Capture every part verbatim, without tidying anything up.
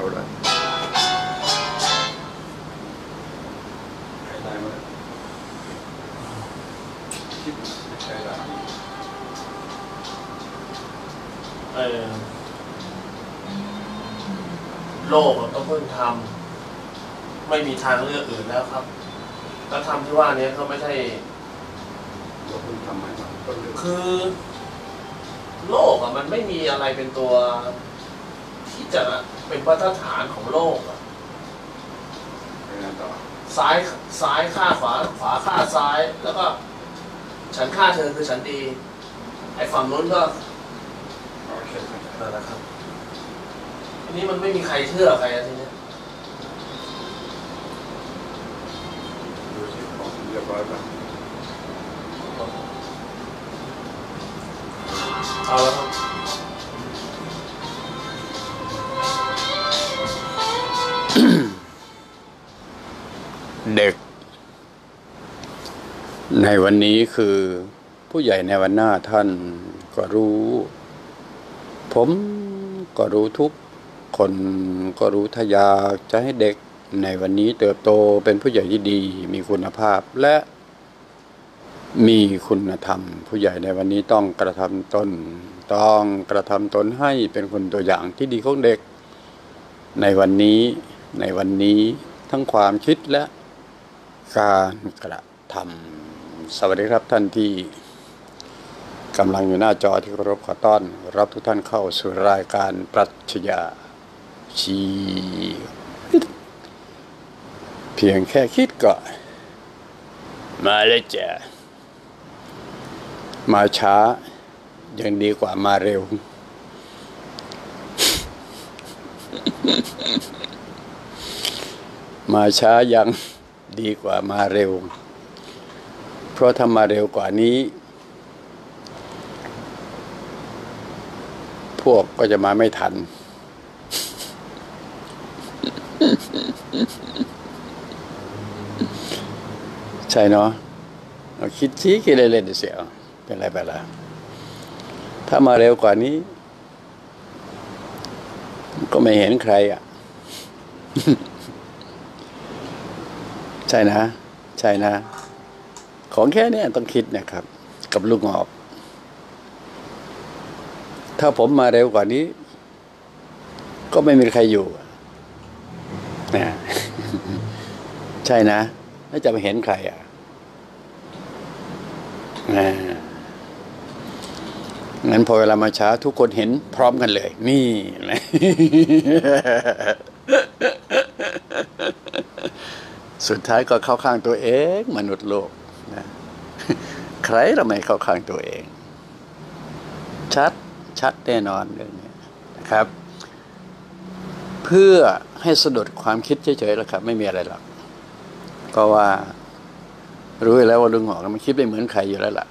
เอาละใช้ได้ไหมคิดใช้ได้เออโลกก็เพิ่งทำไม่มีทางเลือกอื่นแล้วครับแล้วทำที่ว่านี้ก็ไม่ใช่เราเพิ่งทำใหม่ต้นเรื่องคือโลกอ่ะมันไม่มีอะไรเป็นตัวที่จะเป็นมาตรฐานของโลกอ่ะซ้ายซ้ายฆ่าขวาขวาฆ่าซ้ายแล้วก็ฉันฆ่าเธอคือฉันดีไอ้ฝั่งนู้นก็นั่นแหละครับทีนี้มันไม่มีใครเชื่อใครทีนี้ดูสิของเรียบร้อยป่ะเอาแล้วครับเด็กในวันนี้คือผู้ใหญ่ในวันหน้าท่านก็รู้ผมก็รู้ทุกคนก็รู้ถ้าอยากจะให้เด็กในวันนี้เติบโตเป็นผู้ใหญ่ที่ดีมีคุณภาพและมีคุณธรรมผู้ใหญ่ในวันนี้ต้องกระทำตนต้องกระทำตนให้เป็นคนตัวอย่างที่ดีของเด็กในวันนี้ในวันนี้ทั้งความคิดและการกระทำสวัสดีครับท่านที่กำลังอยู่หน้าจอที่เคารพขอต้อนรับทุกท่านเข้าสู่รายการปรัชญาชีวิตเพียงแค่คิดก็มาเลยจ้ะมาช้ายังดีกว่ามาเร็วมาช้ายังดีกว่ามาเร็วเพราะถ้ามาเร็วกว่านี้พวกก็จะมาไม่ทันใช่เนาะเราคิดชี้คิดเล่นๆเสียเป็นไรไปละถ้ามาเร็วกว่านี้ก็ไม่เห็นใครอ่ะใช่นะใช่นะของแค่นี้ต้องคิดนะครับกับลูกงอกถ้าผมมาเร็วกว่านี้ก็ไม่มีใครอยู่นะใช่นะแล้วจะไปเห็นใครอ่ะนะงั้นพอเวลามาช้าทุกคนเห็นพร้อมกันเลยนี่นะสุดท้ายก็เข้าข้างตัวเองมนุษย์โลกนะใครทำไมเข้าข้างตัวเองชัดชัดแน่นอนเรื่องนี้นะครับเพื่อให้สะดุดความคิดเฉยๆแล้วครับไม่มีอะไรหรอกเพราะว่ารู้แล้วว่าลุงหอกมันคิดไม่เหมือนใครอยู่แล้วล่ะ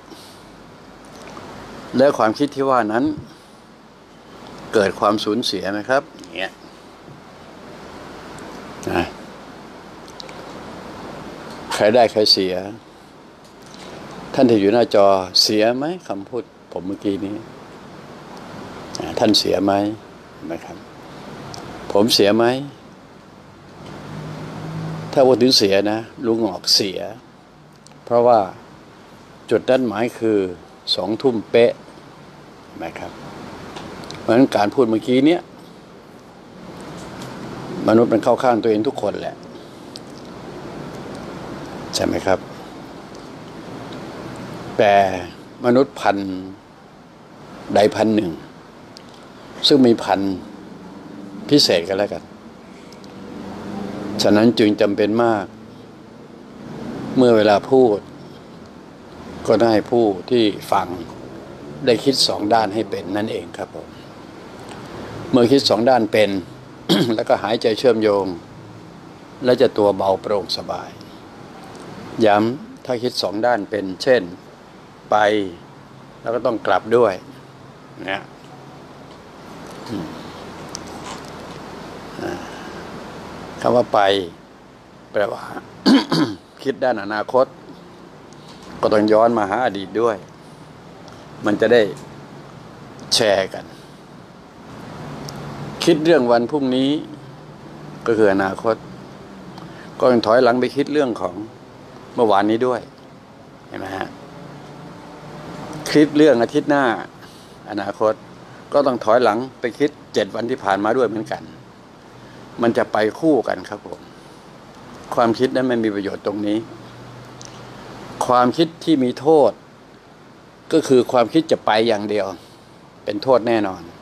แล้วความคิดที่ว่านั้นเกิดความสูญเสียไหมครับอย่างเงี้ยนะใครได้ใครเสียท่านที่อยู่หน้าจอเสียไหมคำพูดผมเมื่อกี้นี้ท่านเสียไหมนะครับผมเสียไหมถ้าว่าถึงเสียนะลุงหอกเสียเพราะว่าจุดด้านหมายคือสองทุ่มเป๊ะนะครับเพราะฉะนั้นการพูดเมื่อกี้เนี้ยมนุษย์มันเข้าข้างตัวเองทุกคนแหละใช่ไหมครับแต่มนุษย์พันใดพันหนึ่งซึ่งมีพันพิเศษกันแล้วกันฉะนั้นจึงจำเป็นมากเมื่อเวลาพูดก็ได้ผู้ที่ฟังได้คิดสองด้านให้เป็นนั่นเองครับผมเมื่อคิดสองด้านเป็น แล้วก็หายใจเชื่อมโยงและจะตัวเบาโปร่งสบายย้ำถ้าคิดสองด้านเป็นเช่นไปแล้วก็ต้องกลับด้วยนะคำว่าไปแปลว่า คิดด้านอนาคตก็ต้องย้อนมาหาอดีตด้วยมันจะได้แชร์กันคิดเรื่องวันพรุ่งนี้ก็คืออนาคตก็ต้องถอยหลังไปคิดเรื่องของเมื่อวานนี้ด้วยเห็นไหมฮะคิดเรื่องอาทิตย์หน้าอนาคตก็ต้องถอยหลังไปคิดเจ็ดวันที่ผ่านมาด้วยเหมือนกันมันจะไปคู่กันครับผมความคิดนั้นไม่มีประโยชน์ตรงนี้ความคิดที่มีโทษก็คือความคิดจะไปอย่างเดียวเป็นโทษแน่นอน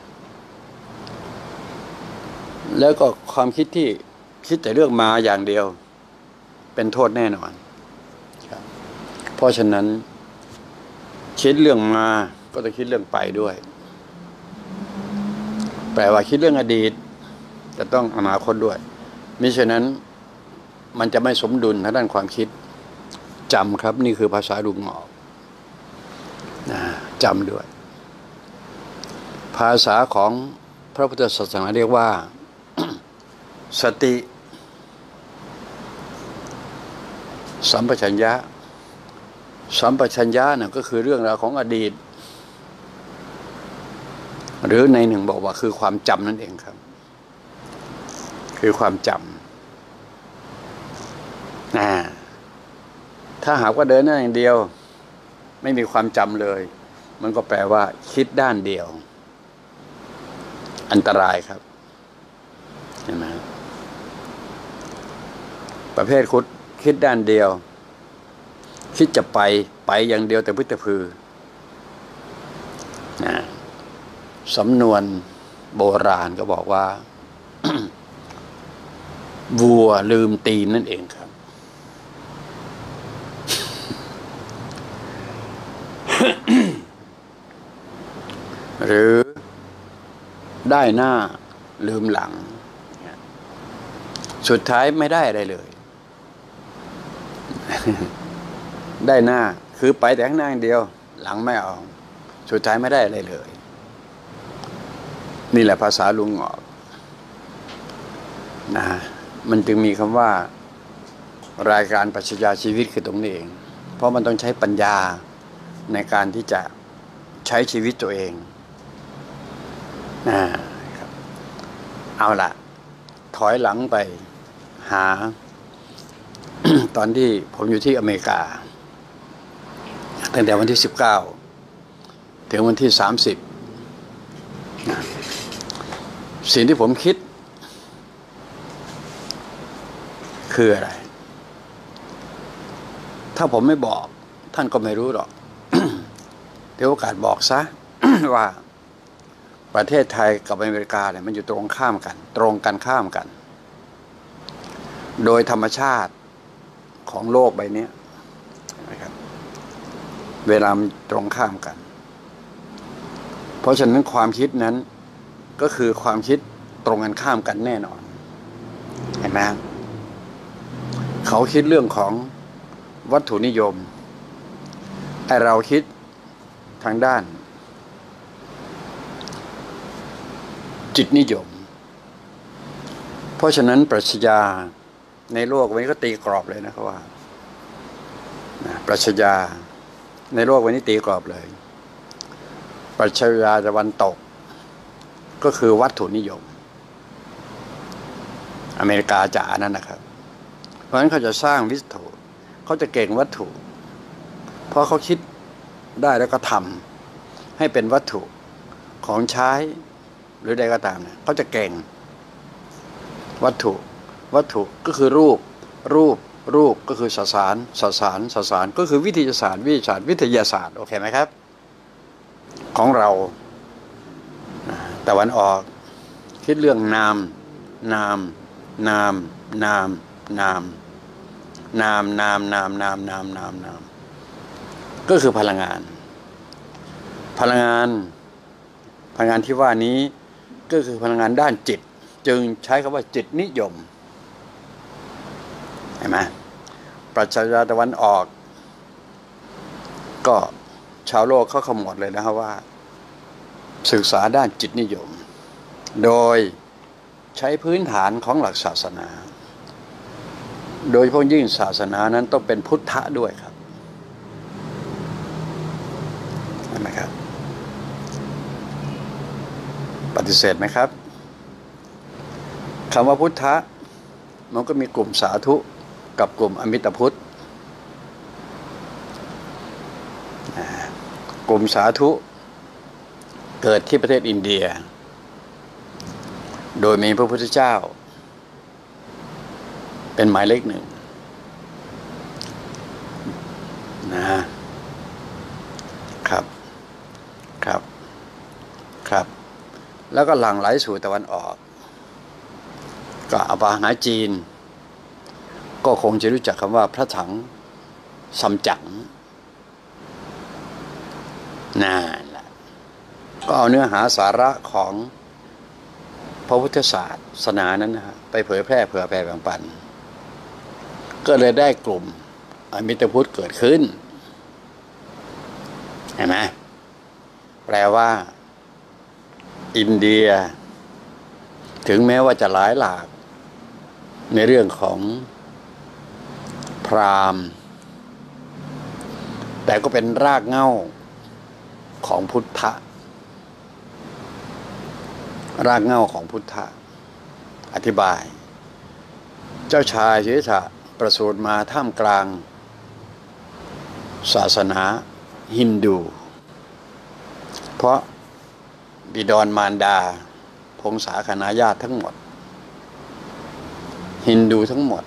แล้วก็ความคิดที่คิดแต่เรื่องมาอย่างเดียวเป็นโทษแน่นอนครับเพราะฉะนั้นคิดเรื่องมาก็ต้องคิดเรื่องไปด้วยแปลว่าคิดเรื่องอดีตจะต้องอนาคตด้วยมิฉะนั้นมันจะไม่สมดุลทางด้านความคิดจำครับนี่คือภาษาลุงหงอกนะจำด้วยภาษาของพระพุทธศาสนาเรียกว่า สติสัมปชัญญะสัมปชัญญะน่ะก็คือเรื่องราวของอดีตหรือในหนึ่งบอกว่าคือความจำนั่นเองครับคือความจำนะถ้าหากว่าเดินหน้าอย่างเดียวไม่มีความจำเลยมันก็แปลว่าคิดด้านเดียวอันตรายครับเห็นไหมประเภทคุดคิดด้านเดียวคิดจะไปไปอย่างเดียวแต่พึ่งแต่พือนะสำนวนโบราณก็บอกว่า วัวลืมตีนนั่นเองครับ หรือได้หน้าลืมหลังสุดท้ายไม่ได้อะไรเลย ได้หน้าคือไปแต่ข้างหน้าอย่างเดียวหลังไม่เอาสุดท้ายไม่ได้อะไรเลยนี่แหละภาษาลุงหงอกนะมันจึงมีคำว่ารายการปรัชญาชีวิตคือตรงนี้เองเพราะมันต้องใช้ปัญญาในการที่จะใช้ชีวิตตัวเองนะเอาล่ะถอยหลังไปหา ตอนที่ผมอยู่ที่อเมริกาตั้งแต่วันที่สิบเก้าถึงวันที่สามสิบสิ่งที่ผมคิดคืออะไรถ้าผมไม่บอกท่านก็ไม่รู้หรอก เดี๋ยวโอกาสบอกซะ ว่าประเทศไทยกับอเมริกาเนี่ยมันอยู่ตรงข้ามกันตรงกันข้ามกันโดยธรรมชาติของโลกใบนี้นะครับเวลาตรงข้ามกันเพราะฉะนั้นความคิดนั้นก็คือความคิดตรงกันข้ามกันแน่นอนเห็นไหมเขาคิดเรื่องของวัตถุนิยมไอเราคิดทางด้านจิตนิยมเพราะฉะนั้นปรัชญาในโลกวันนี้ก็ตีกรอบเลยนะครับว่าปรัชญาในโลกวันนี้ตีกรอบเลยปรัชญาตะวันตกก็คือวัตถุนิยมอเมริกาจ๋านั่นนะครับเพราะฉะนั้นเขาจะสร้างวิถีเขาจะเก่งวัตถุเพราะเขาคิดได้แล้วก็ทำให้เป็นวัตถุของใช้หรือใดก็ตามเนี่ยเขาจะเก่งวัตถุวัตถุก็คือรูปรูปรูปก็คือสสารสสารสสารก็คือวิทยาศาสตร์วิทยาศาสตร์วิทยาศาสตร์โอเคไหมครับของเราตะวันออกคิดเรื่องนามนามนามนามนามนามนามนามนามนามนามนามก็คือพลังงานพลังงานพลังงานที่ว่านี้ก็คือพลังงานด้านจิตจึงใช้คำว่าจิตนิยมเห็นไหมปรัชญาตะวันออกก็ชาวโลกเขาขมวดเลยนะครับว่าศึกษาด้านจิตนิยมโดยใช้พื้นฐานของหลักศาสนาโดยเฉพาะยิ่งศาสนานั้นต้องเป็นพุทธะด้วยครับเห็นไหมครับปฏิเสธไหมครับคำว่าพุทธะมันก็มีกลุ่มสาธุกับกลุ่มอมิตพุทธกลุ่มสาธุเกิดที่ประเทศอินเดียโดยมีพระพุทธเจ้าเป็นหมายเลขหนึ่งนะครับครับครับแล้วก็หลั่งไหลสู่ตะวันออกก็เอาไปหาจีนก็คงจะรู้จักคำว่าพระถังซัมจั๋งนั่นแหละก็เอาเนื้อหาสาระของพระพุทธศาสนานั้นนะฮะไปเผยแพร่เผื่อแผ่แบ่งปันก็เลยได้กลุ่มอมิตพุทธเกิดขึ้นเห็นไหมแปลว่าอินเดียถึงแม้ว่าจะหลายหลากในเรื่องของพราหมณ์แต่ก็เป็นรากเหง้าของพุทธะรากเหง้าของพุทธะอธิบายเจ้าชายสิทธัตถะประสูติมาท่ามกลางศาสนาฮินดูเพราะบิดรมารดาพงศาคณาญาติทั้งหมดฮินดูทั้งหมด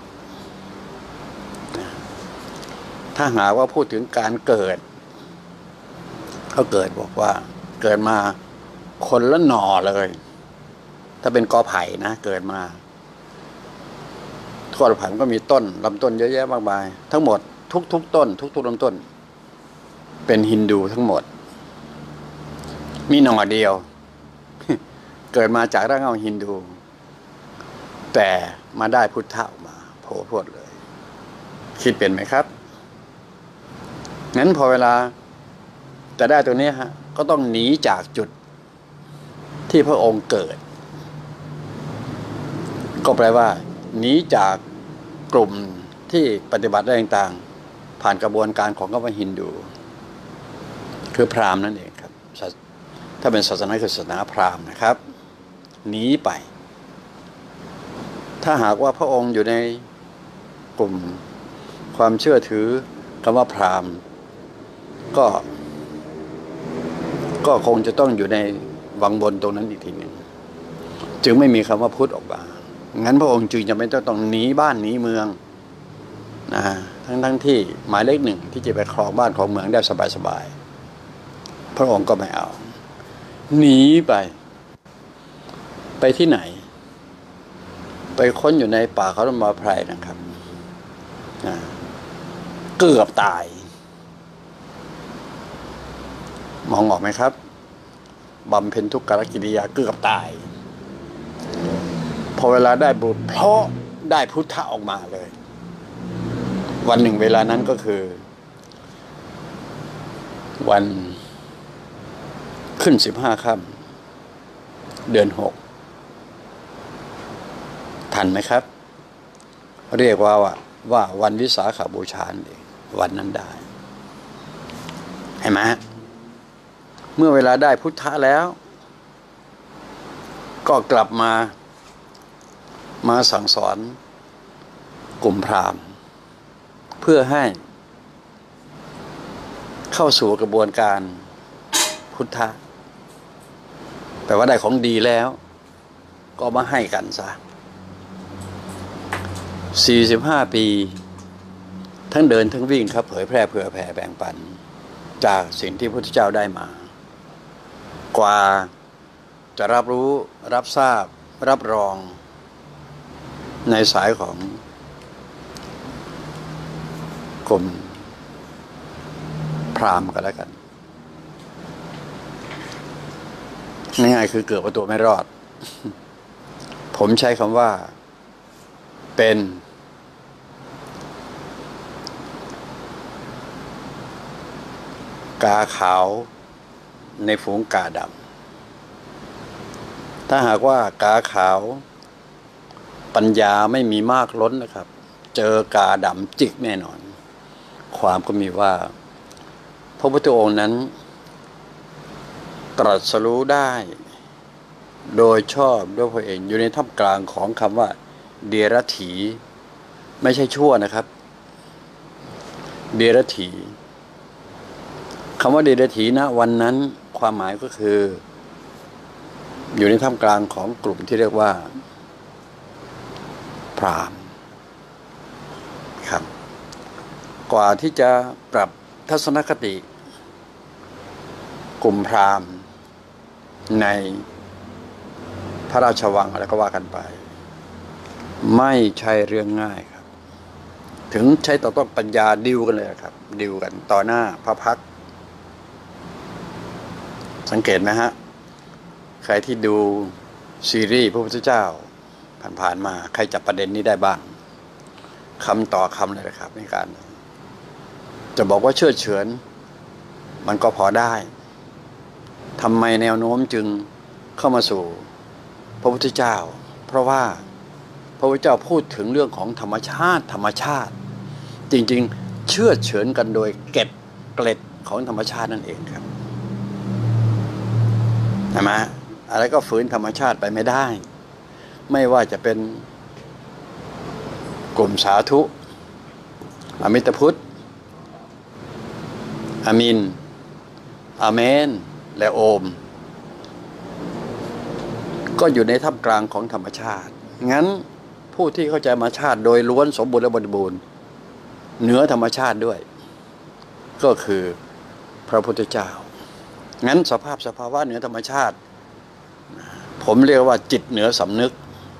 ถ้าหากว่าพูดถึงการเกิดเขาเกิดบอกว่าเกิดมาคนละหน่อเลยถ้าเป็นกอไผ่นะเกิดมากอไผ่ก็มีต้นลำต้นเยอะแยะมากมายทั้งหมดทุกๆต้นทุกๆลำต้นเป็นฮินดูทั้งหมดมีหน่อเดียวเกิดมาจากรากเหง้าฮินดูแต่มาได้พุทธะออกมาโผล่พรวดเลยคิดเป็นไหมครับงั้นพอเวลาจะได้ตัวนี้ฮะก็ต้องหนีจากจุดที่พระองค์เกิดก็แปลว่าหนีจากกลุ่มที่ปฏิบัติได้ต่างๆผ่านกระบวนการของคำว่าฮินดูคือพราหมณ์นั่นเองครับถ้าเป็นศาสนาคือศาสนาพราหมณ์นะครับหนีไปถ้าหากว่าพระองค์อยู่ในกลุ่มความเชื่อถือคำว่าพราหมณ์ก็ก็คงจะต้องอยู่ในวังบนตรงนั้นอีกทีหนึ่งจึงไม่มีคำว่าพุทธออกมางั้นพระองค์จึงจะไม่ต้องต้องหนีบ้านหนีเมืองนะทั้งทั้งที่หมายเลขหนึ่งที่จะไปครองบ้านของเมืองได้สบายๆพระองค์ก็ไม่เอาหนีไปไปที่ไหนไปค้นอยู่ในป่าเขาธรรมไพรนะครับเกือบตายมองออกไหมครับบำเพ็ญทุกขกิริยาเกือบตายพอเวลาได้บุญเพราะได้พุทธะออกมาเลยวันหนึ่งเวลานั้นก็คือวันขึ้นสิบห้าค่ำเดือนหกทันไหมครับเรียกว่าว่าว่าวันวิสาขบูชาเองวันนั้นได้เห็นไหมเมื่อเวลาได้พุทธะแล้วก็กลับมามาสั่งสอนกลุ่มพราหมณ์เพื่อให้เข้าสู่กระบวนการพุทธะแปลว่าได้ของดีแล้วก็มาให้กันซะสี่สิบห้าปีทั้งเดินทั้งวิ่งครับเผยแพร่เผื่อแผ่แบ่งปันจากสิ่งที่พระพุทธเจ้าได้มากว่าจะรับรู้รับทราบรับรองในสายของกลุ่มพราหมณ์กันแล้วกันง่ายๆคือเกือบเอาตัวไม่รอด ผมใช้คำว่าเป็นกาขาวในฝูงกาดำถ้าหากว่ากาขาวปัญญาไม่มีมากล้นนะครับเจอกาดำจิกแน่นอนความก็มีว่าพระพุทธองค์นั้นตรัสรู้ได้โดยชอบด้วยพระเองอยู่ในท่ามกลางของคำว่าเดียรถีไม่ใช่ชั่วนะครับเดียรถีคำว่าเดียรถีนะวันนั้นความหมายก็คืออยู่ในท่ามกลางของกลุ่มที่เรียกว่าพราหมณ์ครับกว่าที่จะปรับทัศนคติกลุ่มพราหมณ์ในพระราชวังอะไรก็ว่ากันไปไม่ใช่เรื่องง่ายครับถึงใช้ต่อต้องปัญญาดิวกันเลยครับดิวกันต่อหน้าพระพักตร์สังเกตไหมฮะใครที่ดูซีรีส์พระพุทธเจ้าผ่านๆมาใครจับประเด็นนี้ได้บ้างคำต่อคำเลยนะครับในการจะบอกว่าเชื่อเฉือนมันก็พอได้ทำไมแนวโน้มจึงเข้ามาสู่พระพุทธเจ้าเพราะว่าพระพุทธเจ้าพูดถึงเรื่องของธรรมชาติธรรมชาติจริงๆเชื่อเฉือนกันโดยเก็บเกล็ดของธรรมชาตินั่นเองครับใช่ไหมอะไรก็ฝืนธรรมชาติไปไม่ได้ไม่ว่าจะเป็นกลุ่มสาธุอมิตพุทธอามินอาเมนและโอมก็อยู่ในท่ามกลางของธรรมชาติงั้นผู้ที่เข้าใจธรรมชาติโดยล้วนสมบูรณ์และบริบูรณ์เหนือธรรมชาติด้วยก็คือพระพุทธเจ้างั้นสภาพสภาวะเหนือธรรมชาติผมเรียกว่าจิตเหนือสำนึก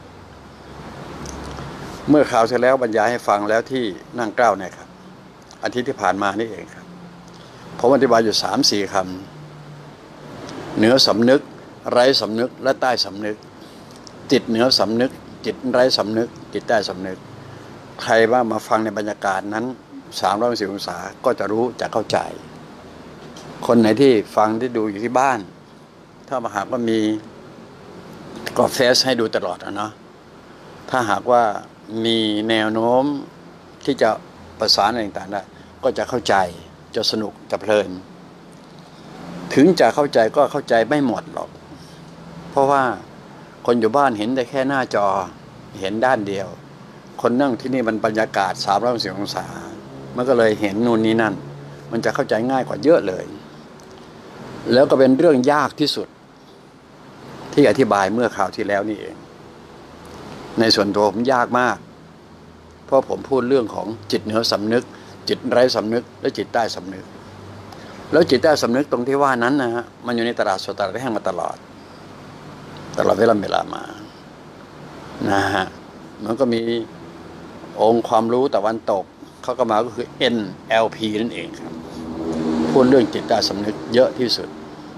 เมื่อคราวที่แล้วบรรยายให้ฟังแล้วที่นั่งเกล้าเนี่ยครับอาทิตย์ที่ผ่านมานี่เองครับผมอธิบายอยู่สามสี่คำเหนือสำนึกไร้สำนึกและใต้สำนึกจิตเหนือสำนึกจิตไร้สำนึกจิตใต้สำนึกใครว่ามาฟังในบรรยากาศนั้นสามร้อยสิบองศาก็จะรู้จะเข้าใจคนไหนที่ฟังที่ดูอยู่ที่บ้านถ้ามาหากว่ามีก็เฟซให้ดูตลอดนะเนาะถ้าหากว่ามีแนวโน้มที่จะประสานอะไรต่างๆได้ก็จะเข้าใจจะสนุกจะเพลินถึงจะเข้าใจก็เข้าใจไม่หมดหรอกเพราะว่าคนอยู่บ้านเห็นได้แค่หน้าจอเห็นด้านเดียวคนนั่งที่นี่มันบรรยากาศสามร้อยสิบองศามันก็เลยเห็นนู่นนี่นั่นมันจะเข้าใจง่ายกว่าเยอะเลยแล้วก็เป็นเรื่องยากที่สุดที่อธิบายเมื่อคราวที่แล้วนี่เองในส่วนตัวผมยากมากเพราะผมพูดเรื่องของจิตเหนือสำนึกจิตไร้สำนึกและจิตใต้สำนึกแล้วจิตใต้สำนึกตรงที่ว่านั้นนะฮะมันอยู่ในตลาดสดตลาดแห้งมาตลอดตลอดเวลาเวลามานะฮะมันก็มีองค์ความรู้ตะวันตกเขาก็มาก็คือ เอ็น แอล พี นั่นเองครับพูดเรื่องจิตใต้สำนึกเยอะที่สุด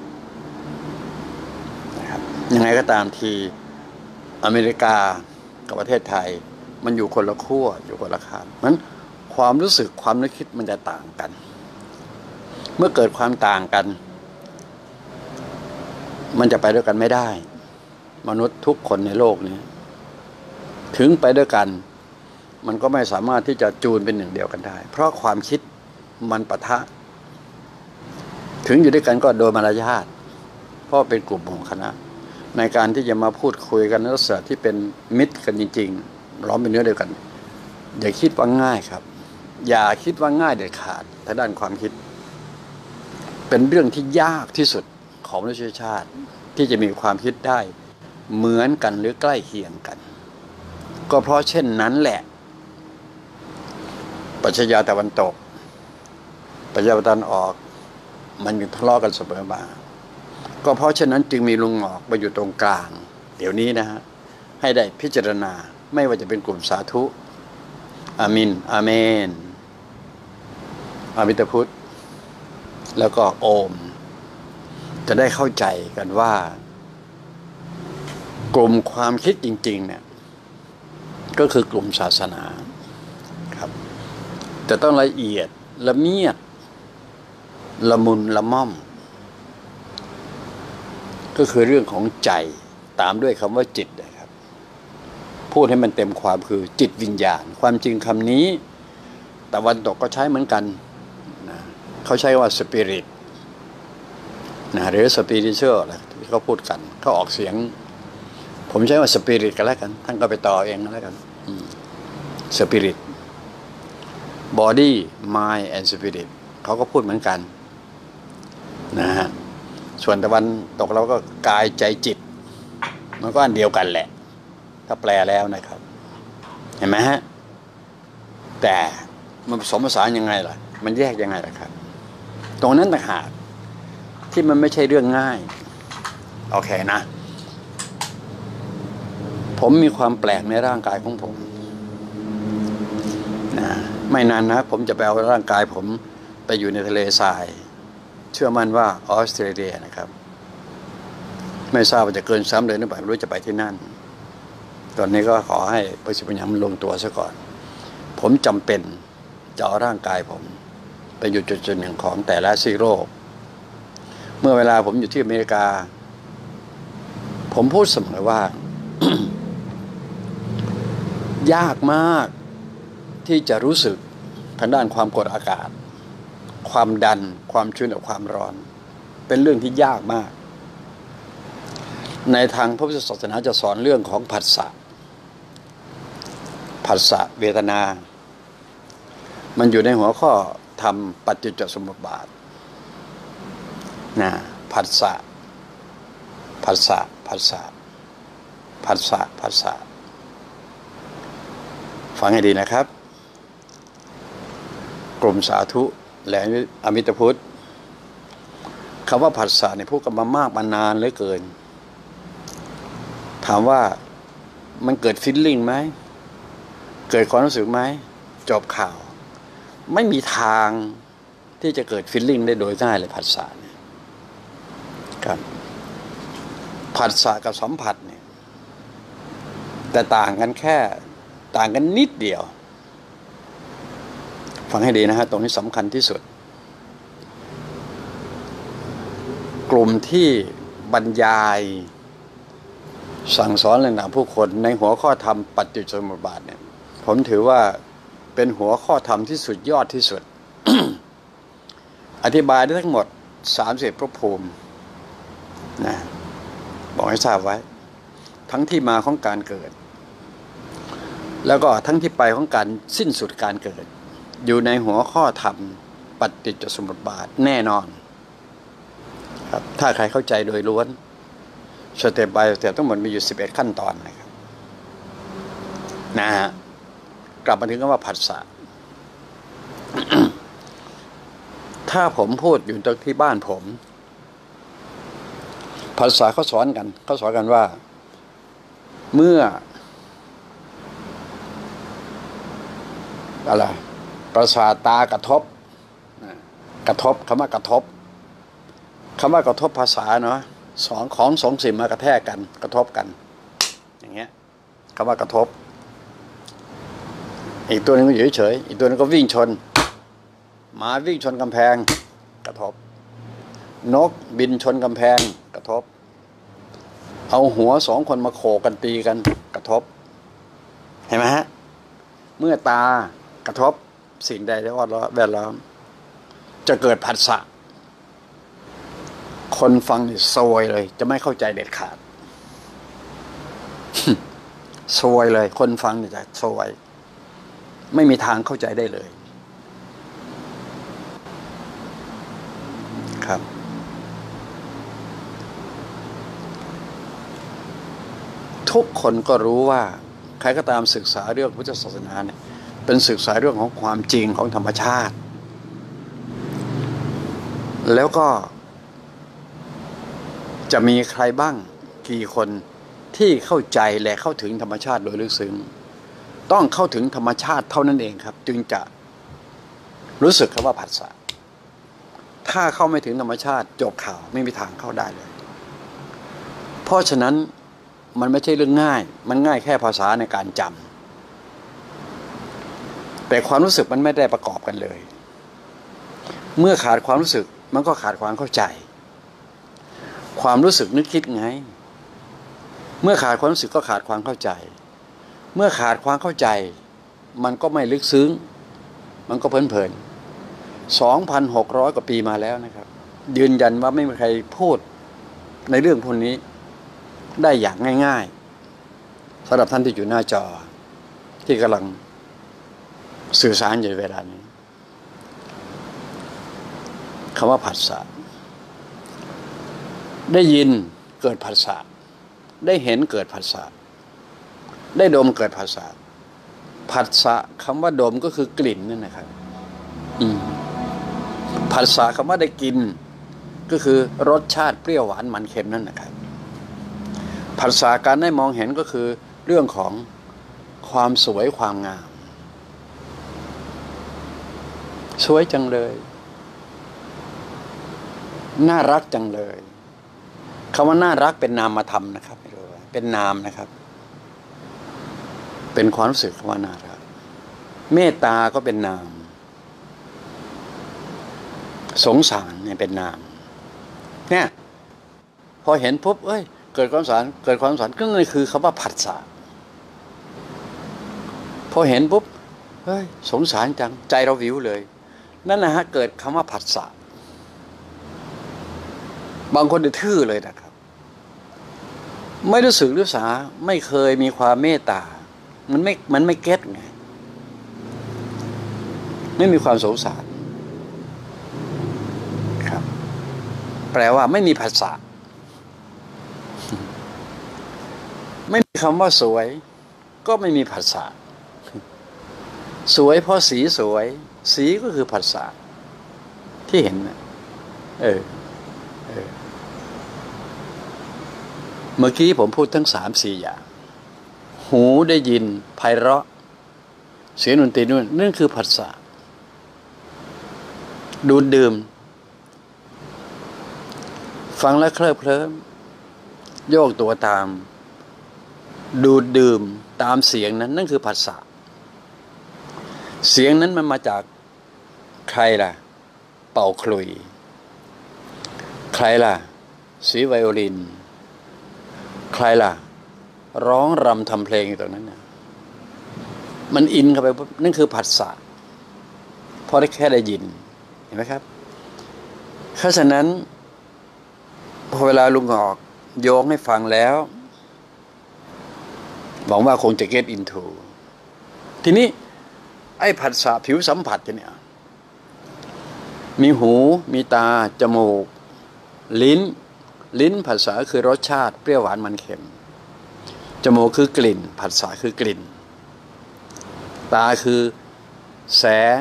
นะครับยังไงก็ตามทีอเมริกากับประเทศไทยมันอยู่คนละขั้วอยู่คนละข้างนั้นความรู้สึกความนึกคิดมันจะต่างกันเมื่อเกิดความต่างกันมันจะไปด้วยกันไม่ได้มนุษย์ทุกคนในโลกนี้ถึงไปด้วยกันมันก็ไม่สามารถที่จะจูนเป็นหนึ่งเดียวกันได้เพราะความคิดมันปะทะถึงอยู่ด้วยกันก็โดยมารยาทเพราะเป็นกลุ่มของคณะในการที่จะมาพูดคุยกันในลักษณะที่เป็นมิตรกันจริงๆล้อมเป็นเนื้อเดียวกันอย่าคิดว่าง่ายครับอย่าคิดว่าง่ายเด็ดขาดทางด้านความคิดเป็นเรื่องที่ยากที่สุดของมนุษยชาติที่จะมีความคิดได้เหมือนกันหรือใกล้เคียงกันก็เพราะเช่นนั้นแหละปรัชญาตะวันตกปรัชญาตะวันออกมันอยู่ทะเลาะกันเสมอมาก็เพราะฉะนั้นจึงมีลุงหงอกมาอยู่ตรงกลางเดี๋ยวนี้นะฮะให้ได้พิจารณาไม่ว่าจะเป็นกลุ่มสาธุอามินอาเมนอามิตพุทธแล้วก็โอมจะได้เข้าใจกันว่ากลุ่มความคิดจริงๆเนี่ยก็คือกลุ่มศาสนาครับจะต้องละเอียดละเมียดละมุนละม่อมก็คือเรื่องของใจตามด้วยคำว่าจิตนะครับพูดให้มันเต็มความคือจิตวิญญาณความจริงคำนี้ตะวันตกก็ใช้เหมือนกันนะเขาใช้ว่าสปิริตนะหรือสปิริตเชอร์อะไรที่เขาพูดกันเขาออกเสียงผมใช้ว่าสปิริตกันแล้วกันท่านก็ไปต่อเองแล้วกันสปิริต body mind and spirit เขาก็พูดเหมือนกันนะฮะส่วนตะวันตกเราก็กายใจจิตมันก็อันเดียวกันแหละถ้าแปลแล้วนะครับเห็นไหมฮะแต่มันผสมผสานยังไงล่ะมันแยกยังไงล่ะครับตรงนั้นต่างหากที่มันไม่ใช่เรื่องง่ายโอเคนะผมมีความแปลกในร่างกายของผมนะไม่นานนะผมจะไปเอาร่างกายผมไปอยู่ในทะเลทรายเชื่อมั่นว่าออสเตรเลียนะครับไม่ทราบว่าจะเกินสามเดือนหรือเปล่าไม่รู้จะไปที่นั่นตอนนี้ก็ขอให้ประสิทธิภาพมันลงตัวซะก่อนผมจำเป็นจะเอาร่างกายผมไปอยู่จุดจุดหนึ่งของแต่ละซีโร่เมื่อเวลาผมอยู่ที่อเมริกาผมพูดเสมอว่า ยากมากที่จะรู้สึกทางด้านความกดอากาศความดันความชื้นกับความร้อนเป็นเรื่องที่ยากมากในทางพระพุทธศาสนาจะสอนเรื่องของผัสสะผัสสะเวทนามันอยู่ในหัวข้อธรรมปัจจุจสมุปบาทนะผัสสะผัสสะผัสสะผัสสะผัสสะฟังให้ดีนะครับกลุ่มสาธุและอมิตพุทธคำว่าผัสสะเนี่ยพูดกันมามากมานานเหลือเกินถามว่ามันเกิดฟีลลิ่งไหมเกิดความรู้สึกไหมจบข่าวไม่มีทางที่จะเกิดฟีลลิ่งได้โดยง่ายเลยผัสสะเนี่ยครับผัสสะกับสัมผัสเนี่ยแต่ต่างกันแค่ต่างกันนิดเดียวฟังให้ดีนะฮะตรงนี้สำคัญที่สุดกลุ่มที่บรรยายสั่งสอนแรงหนาผู้คนในหัวข้อธรรมปัจจุจสมุปบาทเนี่ยผมถือว่าเป็นหัวข้อธรรมที่สุดยอดที่สุด อธิบายได้ทั้งหมดสามสิบภพภูมินะบอกให้ทราบไว้ทั้งที่มาของการเกิดแล้วก็ทั้งที่ไปของการสิ้นสุดการเกิดอยู่ในหัวข้อธรรมปฏิจจสมุปบาทแน่นอนครับถ้าใครเข้าใจโดยล้วนสเต็ป by สเต็ปทั้งหมดมีอยู่สิบเอ็ดขั้นตอนนะครับนะฮะกลับมาถึงคำว่าผัสสะ ถ้าผมพูดอยู่ตรงที่บ้านผมผัสสะเขาสอนกันเขาสอนกันว่าเมื่ออะไรประสาทตากระทบกระทบคำว่ากระทบคำว่ากระทบภาษาเนาะสองของสองสิ่งมากระแทกกันกระทบกันอย่างเงี้ยคำว่ากระทบอีกตัวนึงก็อยู่เฉยอีกตัวนึงก็วิ่งชนหมาวิ่งชนกำแพงกระทบนกบินชนกำแพงกระทบเอาหัวสองคนมาโขกกันตีกันกระทบเห็นไหมฮะเมื่อตากระทบสิ่งใดที่ว่าแวดล้อมจะเกิดผัสสะคนฟังนี่ซวยเลยจะไม่เข้าใจเด็ดขาด ซวยเลยคนฟังนี่จะซวยไม่มีทางเข้าใจได้เลยครับทุกคนก็รู้ว่าใครก็ตามศึกษาเรื่องพุทธศาสนาเนี่ยเป็นศึกษาเรื่องของความจริงของธรรมชาติแล้วก็จะมีใครบ้างกี่คนที่เข้าใจและเข้าถึงธรรมชาติโดยลึกซึ้งต้องเข้าถึงธรรมชาติเท่านั้นเองครับจึงจะรู้สึกคำว่าผัสสะถ้าเข้าไม่ถึงธรรมชาติจบข่าวไม่มีทางเข้าได้เลยเพราะฉะนั้นมันไม่ใช่เรื่องง่ายมันง่ายแค่ภาษาในการจำแต่ความรู้สึกมันไม่ได้ประกอบกันเลยเมื่อขาดความรู้สึกมันก็ขาดความเข้าใจความรู้สึกนึกคิดไงเมื่อขาดความรู้สึกก็ขาดความเข้าใจเมื่อขาดความเข้าใจมันก็ไม่ลึกซึ้งมันก็เพลินๆ สองพันหกร้อย กว่าปีมาแล้วนะครับยืนยันว่าไม่มีใครพูดในเรื่องพวกนี้ได้อย่างง่ายๆสำหรับท่านที่อยู่หน้าจอที่กำลังสื่อสารอยู่เวลานี้คำว่าผัสสะได้ยินเกิดผัสสะได้เห็นเกิดผัสสะได้ดมเกิดผัสสะผัสสะคำว่าดมก็คือกลิ่นนั่นนะครับอืมผัสสะคำว่าได้กินก็คือรสชาติเปรี้ยวหวานมันเค็มนั่นนะครับผัสสะการได้มองเห็นก็คือเรื่องของความสวยความงามสวยจังเลยน่ารักจังเลยคำว่าน่ารักเป็นนามธรรมนะครับไม่รู้ว่าเป็นนามนะครับเป็นความรู้สึกคำว่าน่ารักเมตตาก็เป็นนามสงสารเนี่ยเป็นนามเนี่ยพอเห็นปุ๊บเอ้ยเกิดความสงสารเกิดความสงสารก็เลยคือคำว่าผัสสะพอเห็นปุ๊บเฮ้ยสงสารจังใจเราวิวเลยนั่นนะฮะเกิดคำว่าผัสสะบางคนจะทื่อเลยนะครับไม่รู้สึกรู้สาไม่เคยมีความเมตตามันไม่มันไม่เก็ตไงไม่มีความสงสารครับแปลว่าไม่มีภาษาไม่มีคำว่าสวยก็ไม่มีภาษาสวยเพราะสีสวยสีก็คือภาษาที่เห็นนะเออเออเมื่อกี้ผมพูดทั้งสามสี่อย่างหูได้ยินไพเราะเสียงดนตรีนู่นนั่นคือภาษาดูดดื่มฟังแล้วเคลิบเคลิ้มโยกตัวตามดูดดื่มตามเสียงนั้นนั่นคือภาษาเสียงนั้นมันมาจากใครล่ะเป่าขลุ่ยใครล่ะสีไวโอลินใครล่ะร้องรำทำเพลงอยู่ตรงนั้นนะมันอินเข้าไปนั่นคือผัสสะพอได้แค่ได้ยินเห็นไหมครับเพราะฉะนั้นพอเวลาลุงออกโยงให้ฟังแล้วหวังว่าคงจะ get into ทีนี้ไอ้ผัสสะผิวสัมผัสเนี่ยมีหูมีตาจมูกลิ้นลิ้นผัสสะคือรสชาติเปรี้ยวหวานมันเค็มจมูกคือกลิ่นผัสสะคือกลิ่นตาคือแสง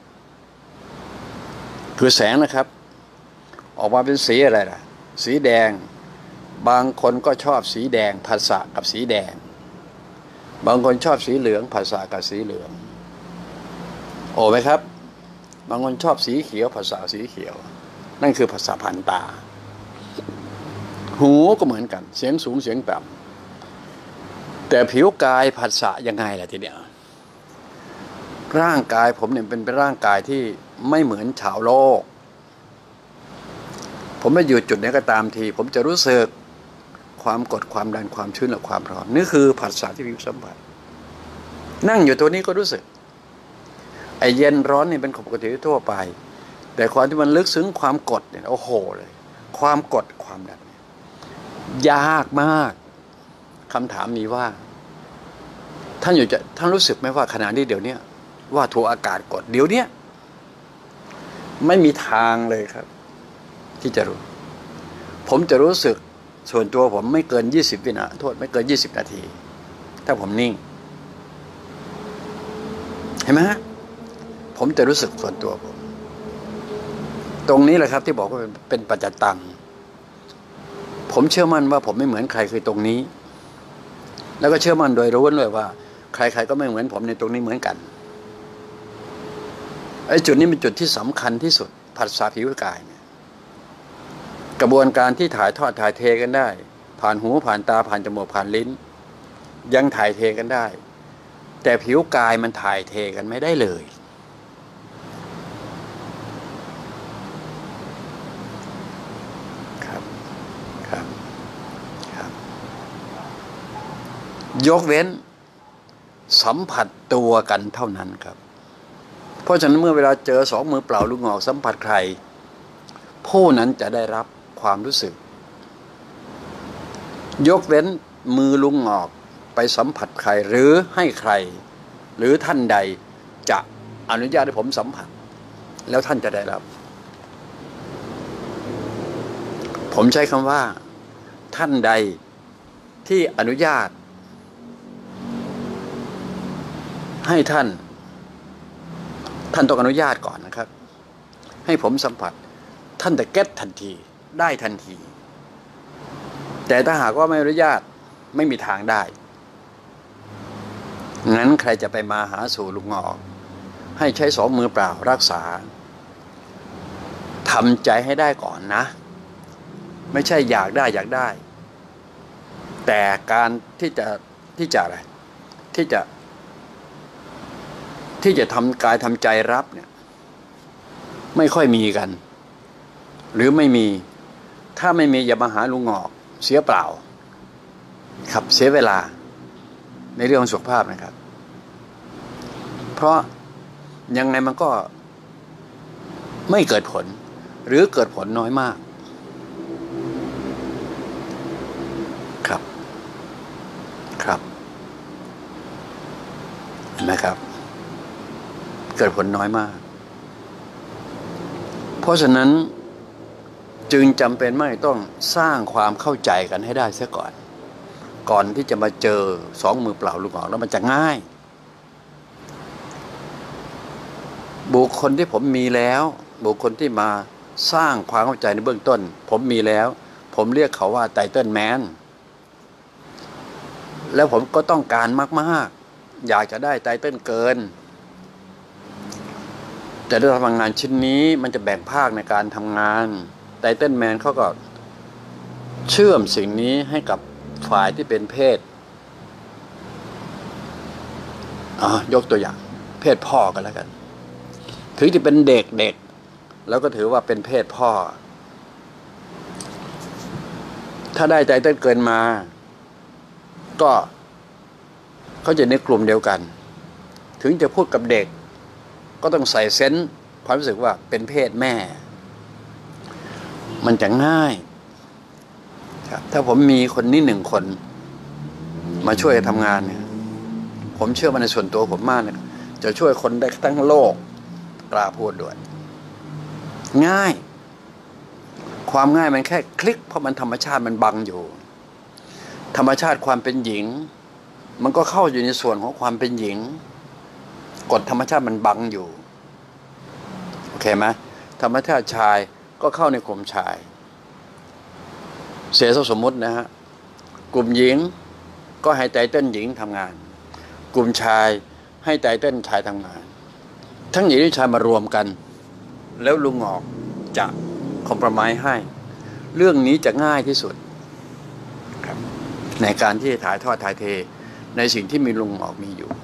คือแสงนะครับออกมาเป็นสีอะไรล่ะสีแดงบางคนก็ชอบสีแดงผัสสะกับสีแดงบางคนชอบสีเหลืองผัสสะกับสีเหลืองโอ้ไหมครับบางคนชอบสีเขียวผัสสะสีเขียวนั่นคือผัสสะผ่านตาหูก็เหมือนกันเสียงสูงเสียงต่ำแต่ผิวกายผัสสะยังไงล่ะทีเดียวร่างกายผมเนี่ยเป็นเป็นร่างกายที่ไม่เหมือนชาวโลกผมไม่อยู่จุดไหนก็ตามทีผมจะรู้สึกความกดความดันความชื้นและความร้อนนี่คือผัสสะที่ผิวสัมผัสนั่งอยู่ตัวนี้ก็รู้สึกไอ้เย็นร้อนนี่เป็นปกติทั่วไปแต่ความที่มันลึกซึ้งความกดเนี่ยโอ้โหเลยความกดความดันยากมากคำถามมีว่าท่านอยู่จะท่านรู้สึกไหมว่าขณะนี้เดี๋ยวนี้ว่าถูกอากาศกดเดี๋ยวนี้ไม่มีทางเลยครับที่จะรู้ผมจะรู้สึกส่วนตัวผมไม่เกินยี่สิบวินาทีโทษไม่เกินยี่สิบนาทีถ้าผมนิ่งเห็นไหมฮะผมจะรู้สึกส่วนตัวผมตรงนี้แหละครับที่บอกว่าเป็นปัจจตังผมเชื่อมั่นว่าผมไม่เหมือนใครคือตรงนี้แล้วก็เชื่อมั่นโดยรู้เลยว่าใครๆก็ไม่เหมือนผมในตรงนี้เหมือนกันไอ้จุดนี้เป็นจุดที่สำคัญที่สุดผัสสะผิวกายเนี่ยกระบวนการที่ถ่ายทอดถ่ายเทกันได้ผ่านหูผ่านตาผ่านจมูกผ่านลิ้นยังถ่ายเทกันได้แต่ผิวกายมันถ่ายเทกันไม่ได้เลยครับครับครับยกเว้นสัมผัสตัวกันเท่านั้นครับเพราะฉะนั้นเมื่อเวลาเจอสองมือเปล่าลูกงอกสัมผัสใครผู้นั้นจะได้รับความรู้สึกยกเว้นมือลุงงอกไปสัมผัสใครหรือให้ใครหรือท่านใดจะอนุญาตให้ผมสัมผัสแล้วท่านจะได้รับผมใช้คำว่าท่านใดที่อนุญาตให้ท่านท่านต้องอนุญาตก่อนนะครับให้ผมสัมผัสท่านจะเก็ตทันทีได้ทันทีแต่ถ้าหากว่าไม่อนุญาตไม่มีทางได้งั้นใครจะไปมาหาสู่ลุงงอกให้ใช้สองมือเปล่ารักษาทำใจให้ได้ก่อนนะไม่ใช่อยากได้อยากได้แต่การที่จะที่จะอะไรที่จะที่จะทำกายทำใจรับเนี่ยไม่ค่อยมีกันหรือไม่มีถ้าไม่มีอย่ามาหาลุงงอกเสียเปล่าครับเสียเวลาในเรื่องของสุขภาพนะครับเพราะยังไงมันก็ไม่เกิดผลหรือเกิดผลน้อยมากครับครับเห็นไหมครับเกิดผลน้อยมากเพราะฉะนั้นจึงจำเป็นไม่ต้องสร้างความเข้าใจกันให้ได้เสียก่อนก่อนที่จะมาเจอสองมือเปล่าลุงงอกแล้วมันจะง่ายบุคคลที่ผมมีแล้วบุคคลที่มาสร้างความเข้าใจในเบื้องต้นผมมีแล้วผมเรียกเขาว่าไตเติ้ลแมนแล้วผมก็ต้องการมากๆอยากจะได้ไตเติ้ลเกินแต่ด้วยทำงานชิ้นนี้มันจะแบ่งภาคในการทำงานไตเติ้ลแมนเขาก็เชื่อมสิ่งนี้ให้กับฝ่ายที่เป็นเพศอ่ายกตัวอย่างเพศพ่อกันแล้วกันถึงจะเป็นเด็กเด็กแล้วก็ถือว่าเป็นเพศพ่อถ้าได้ไตเติ้ลเกินมาก็เขาจะในกลุ่มเดียวกันถึงจะพูดกับเด็กก็ต้องใส่เซนส์ความรู้สึกว่าเป็นเพศแม่มันจะง่ายครับถ้าผมมีคนนี้หนึ่งคนมาช่วยทำงานเนี่ยผมเชื่อมันในส่วนตัวผมมากเนี่ยจะช่วยคนได้ทั้งโลกกล้าพูดด้วยง่ายความง่ายมันแค่คลิกเพราะมันธรรมชาติมันบังอยู่ธรรมชาติความเป็นหญิงมันก็เข้าอยู่ในส่วนของความเป็นหญิงกฎธรรมชาติมันบังอยู่โอเคไหมธรรมชาติชายก็เข้าในกลุ่มชายเสียสมมุตินะฮะกลุ่มหญิงก็ให้ไตเติ้ลหญิงทำงานกลุ่มชายให้ไตเติ้ลชายทำงานทั้งหญิงและชายมารวมกันแล้วลุงงอกจะคอมโพรไมซ์ให้เรื่องนี้จะง่ายที่สุดครับในการที่จะถ่ายทอดถ่ายเทในสิ่งที่มีลุงงอกมีอยู่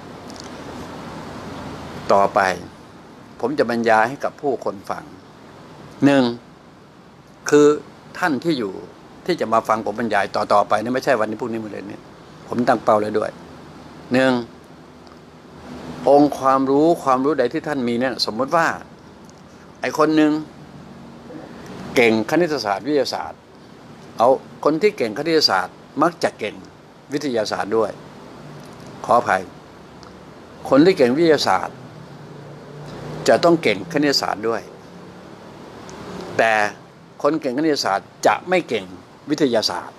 ต่อไปผมจะบรรยายให้กับผู้คนฟังหนึ่งคือท่านที่อยู่ที่จะมาฟังผมบรรยายต่อๆไปนี่ไม่ใช่วันนี้พรุ่งนี้มื้อเลยเนี่ยผมตั้งเป้าเลยด้วยหนึ่งองค์ความรู้ความรู้ใดที่ท่านมีเนี่ยสมมติว่าไอ้คนหนึ่งเก่งคณิตศาสตร์วิทยาศาสตร์เอาคนที่เก่งคณิตศาสตร์มักจะเก่งวิทยาศาสตร์ด้วยขออภัยคนที่เก่งวิทยาศาสตร์จะต้องเก่งคณิตศาสตร์ด้วยแต่คนเก่งคณิตศาสตร์จะไม่เก่งวิทยาศาสตร์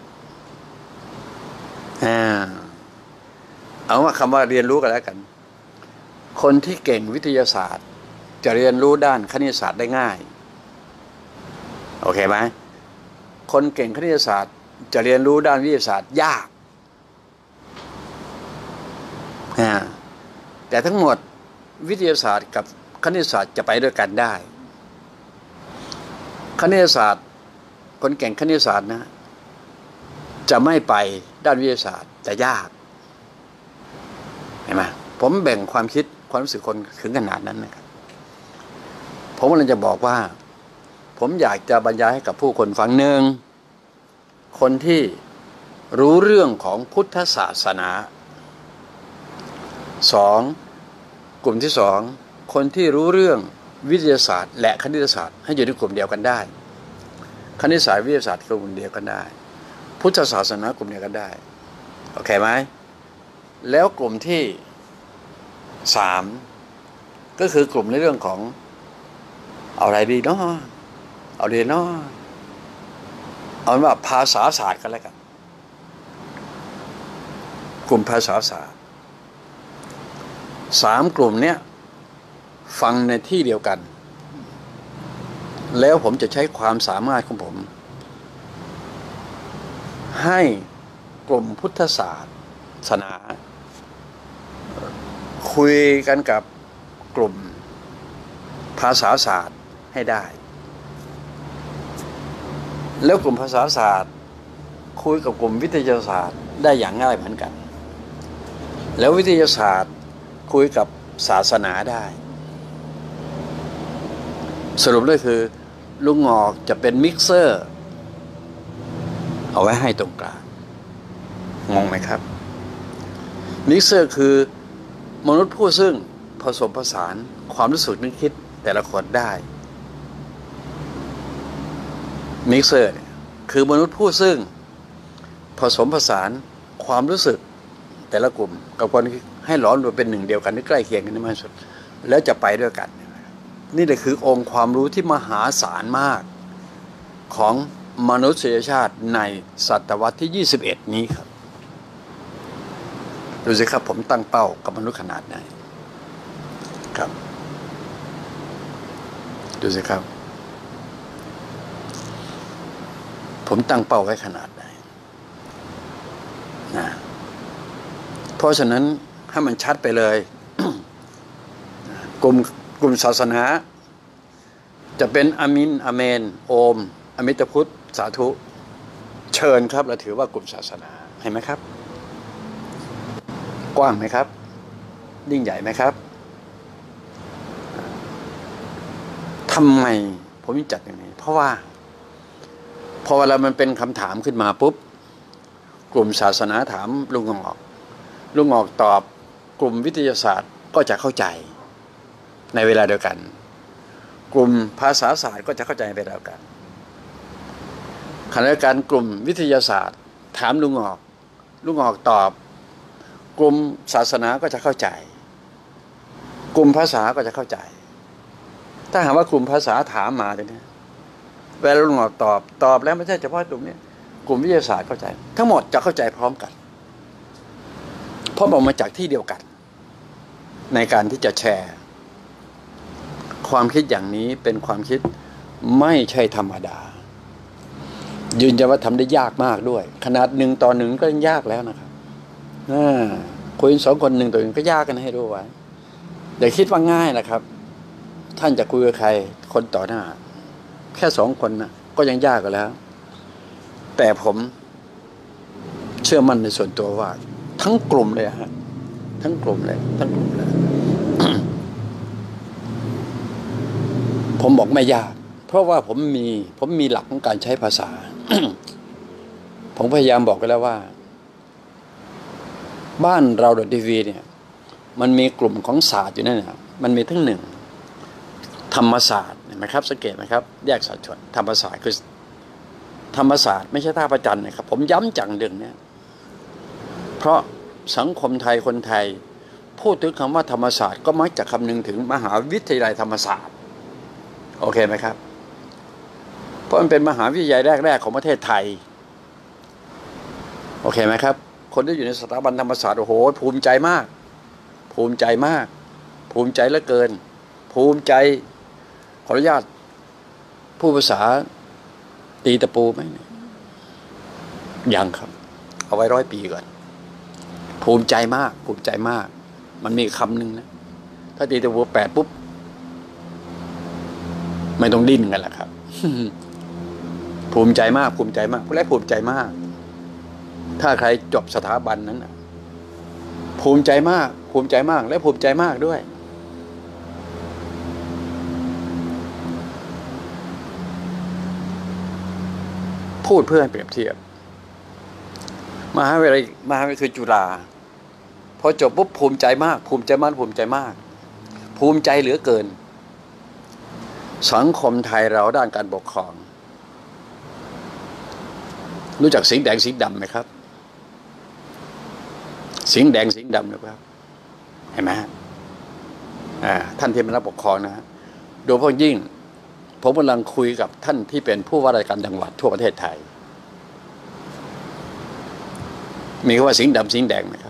อ่าเอาว่าคำว่าเรียนรู้กันแล้วกันคนที่เก่งวิทยาศาสตร์จะเรียนรู้ด้านคณิตศาสตร์ได้ง่ายโอเคไหมคนเก่งคณิตศาสตร์จะเรียนรู้ด้านวิทยาศาสตร์ยากอ่าแต่ทั้งหมดวิทยาศาสตร์กับคณิตศาสตร์จะไปด้วยกันได้คณิตศาสตร์คนเก่งคณิตศาสตร์นะจะไม่ไปด้านวิทยาศาสตร์จะยากเห็นไหมผมแบ่งความคิดความรู้สึกคนถึงขนาดนั้นนะครับผมกำลังจะบอกว่าผมอยากจะบรรยายให้กับผู้คนฟังหนึ่งคนที่รู้เรื่องของพุทธศาสนาสองกลุ่มที่สองคนที่รู้เรื่องวิทยาศาสตร์และคณิตศาสตร์ให้อยู่ในกลุ่มเดียวกันได้คณิตศาสตร์วิทยาศาสตร์กลุ่มเดียวกันได้พุทธศาสนากลุ่มเดียวกันได้โอเคไหมแล้วกลุ่มที่สามก็คือกลุ่มในเรื่องของเอาอะไรดีเนาะเอาดีเนาะเอาว่าภาษาศาสตร์กันแล้วกันกลุ่มภาษาศาสตร์สามกลุ่มเนี้ยฟังในที่เดียวกันแล้วผมจะใช้ความสามารถของผมให้กลุ่มพุทธศาสนาคุยกันกับกลุ่มภาษาศาสตร์ให้ได้แล้วกลุ่มภาษาศาสตร์คุยกับกลุ่มวิทยาศาสตร์ได้อย่างง่ายเหมือนกันแล้ววิทยาศาสตร์คุยกับศาสนาได้สรุปเลยคือลุงงอกจะเป็นมิกเซอร์เอาไว้ให้ตรงกลางงงไหมครับมิกเซอร์คือมนุษย์ผู้ซึ่งผสมผสานความรู้สึกนึกคิดแต่ละคนได้มิกเซอร์เนี่ยคือมนุษย์ผู้ซึ่งผสมผสานความรู้สึกแต่ละกลุ่มกับคนให้หลอมรวมเป็นหนึ่งเดียวกันที่ใกล้เคียงกันที่มากที่สุดแล้วจะไปด้วยกันนี่แหละคือองค์ความรู้ที่มหาศาลมากของมนุษยชาติในศตวรรษที่ยี่สิบเอ็ดนี้ครับดูสิครับผมตั้งเป้ากับมนุษย์ขนาดไหนครับดูสิครับผมตั้งเป้าไว้ขนาดไหนนะเพราะฉะนั้นให้มันชัดไปเลย กลุ่มกลุ่มศาสนาจะเป็นอามินอาเมนโอมอมิตพุทธสาธุเชิญครับเราถือว่ากลุ่มศาสนาเห็นไหมครับกว้างไหมครับยิ่งใหญ่ไหมครับทำไมผมจัดอย่างนี้เพราะว่าพอเวลามันเป็นคำถามขึ้นมาปุ๊บกลุ่มศาสนาถามลุงงอกลุงงอกตอบกลุ่มวิทยาศาสตร์ก็จะเข้าใจในเวลาเดียวกันกลุ่มภาษาศาสตร์ก็จะเข้าใจในเวลาเดียวกันขณะเดียวกันกลุ่มวิทยาศาสตร์ถามลุงงอกลุงงอกตอบกลุ่มศาสนาก็จะเข้าใจกลุ่มภาษาก็จะเข้าใจถ้าหากว่ากลุ่มภาษาถามมาเนี่ยเวลาลุงงอกตอบตอบแล้วไม่ใช่เฉพาะกลุ่มนี้กลุ่มวิทยาศาสตร์เข้าใจทั้งหมดจะเข้าใจพร้อมกันเพราะออกมาจากที่เดียวกันในการที่จะแชร์ความคิดอย่างนี้เป็นความคิดไม่ใช่ธรรมดายืนยันว่าทำได้ยากมากด้วยขนาดหนึ่งต่อหนึ่งก็ยังยากแล้วนะครับคุยสองคนหนึ่งต่อหนึ่งก็ยากกันให้รู้ไว้อย่าคิดว่าง่ายนะครับท่านจะคุยกับใครคนต่อหน้าแค่สองคนนะก็ยังยากกันแล้วแต่ผมเชื่อมั่นในส่วนตัวว่าทั้งกลุ่มเลยฮะทั้งกลุ่มเลยทั้งกลุ่มเลย ผมบอกไม่ยากเพราะว่าผมมีผมมีหลักของการใช้ภาษา ผมพยายามบอกกันแล้วว่าบ้านเราดอททีวีเนี่ยมันมีกลุ่มของศาสตร์อยู่นั่นนะมันมีทั้งหนึ่งธรรมศาสตร์เห็นไหมครับสังเกตไหมครับแยกสัดส่วนธรรมศาสตร์คือธรรมศาสตร์ไม่ใช่ท่าประจันนะครับผมย้ำจังเรื่องนี้เพราะสังคมไทยคนไทยพูดถึงคำว่าธรรมศาสตร์ก็มักจะคำนึงถึงมหาวิทยาลัยธรรมศาสตร์โอเคไหมครับเพราะมันเป็นมหาวิทยาลัยแรกๆของประเทศไทยโอเคไหมครับคนที่อยู่ในสถาบันธรรมศาสตร์โอ้โหภูมิใจมากภูมิใจมากภูมิใจเหลือเกินภูมิใจขออนุญาตผู้ภาษาตีตะปูไหมยังครับเอาไว้ร้อยปีก่อนภูมิใจมากภูมิใจมากมันมีคำหนึ่งนะถ้าตีตะปูแปดปุ๊บไม่ต้องดิ้นกันแหละครับ ภูมิใจมากภูมิใจมากผู้แรกภูมิใจมากถ้าใครจบสถาบันนั้นนะภูมิใจมากภูมิใจมากและภูมิใจมากด้วยพูดเพื่อให้เปรียบเทียบมหาวิทยาลัยมหาวิทยาลัยคือจุฬาพอจบปุ๊บภูมิใจมากภูมิใจมากภูมิใจมากภูมิใจเหลือเกินสังคมไทยเราด้านการปกครองรู้จักสิงห์แดงสิงห์ดำไหมครับสิงห์แดงสิงห์ดำนะครับเห็นไหมฮะท่านที่เป็นรับปกครองนะโดยเฉพาะยิ่งผมกำลังคุยกับท่านที่เป็นผู้ว่าราชการจังหวัดทั่วประเทศไทยมีคำว่าสิงห์ดำสิงห์แดงนะครับ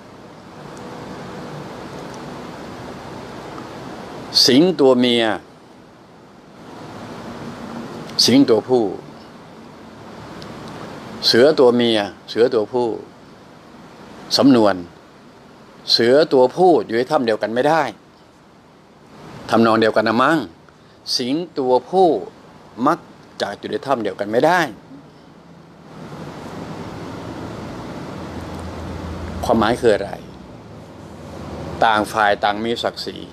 สิงห์ตัวเมียสิงห์ตัวผู้เสือตัวเมียเสือตัวผู้สำนวนเสือตัวผู้อยู่ในถ้ำเดียวกันไม่ได้ทำนองเดียวกันนะมั้งสิงห์ตัวผู้มักจะอยู่ในถ้ำเดียวกันไม่ได้ความหมายคืออะไรต่างฝ่ายต่างมีศักดิ์ศรี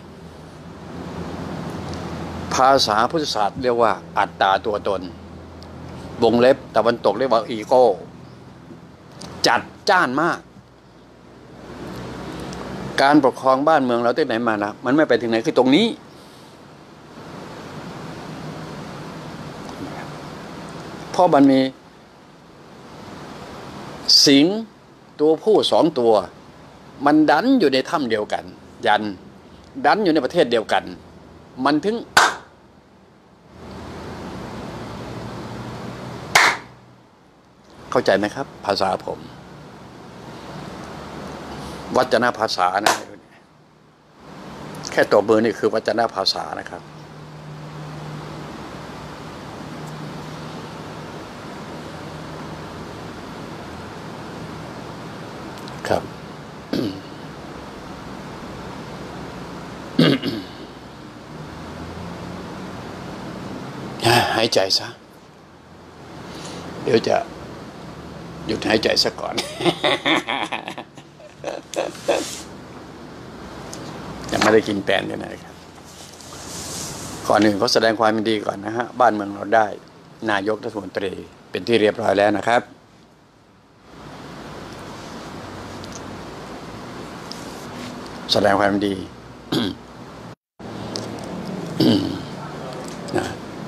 ภาษาพุทธศาสตร์เรียกว่าอัตตาตัวตนวงเล็บตะวันตกเรียกว่าอีโก้จัดจ้านมากการปกครองบ้านเมืองเราที่ไหนมานะมันไม่ไปถึงไหนคือตรงนี้เพราะมันมีสิงห์ตัวผู้สองตัวมันดันอยู่ในถ้ำเดียวกันยันดันอยู่ในประเทศเดียวกันมันถึงเข้าใจไหมครับภาษาผมวัจนภาษานะแค่ตัวมือนี่คือวัจนภาษานะครับครับ หายใจซะเดี๋ยวจะหยุดหายใจซะก่อน ยังไม่ได้กินแป้นเลยนะครับก่อนหนึ่งก็แสดงความยินดีก่อนนะฮะบ้านเมืองเราได้นายกรัฐมนตรีเป็นที่เรียบร้อยแล้วนะครับแสดงความยินดี นะ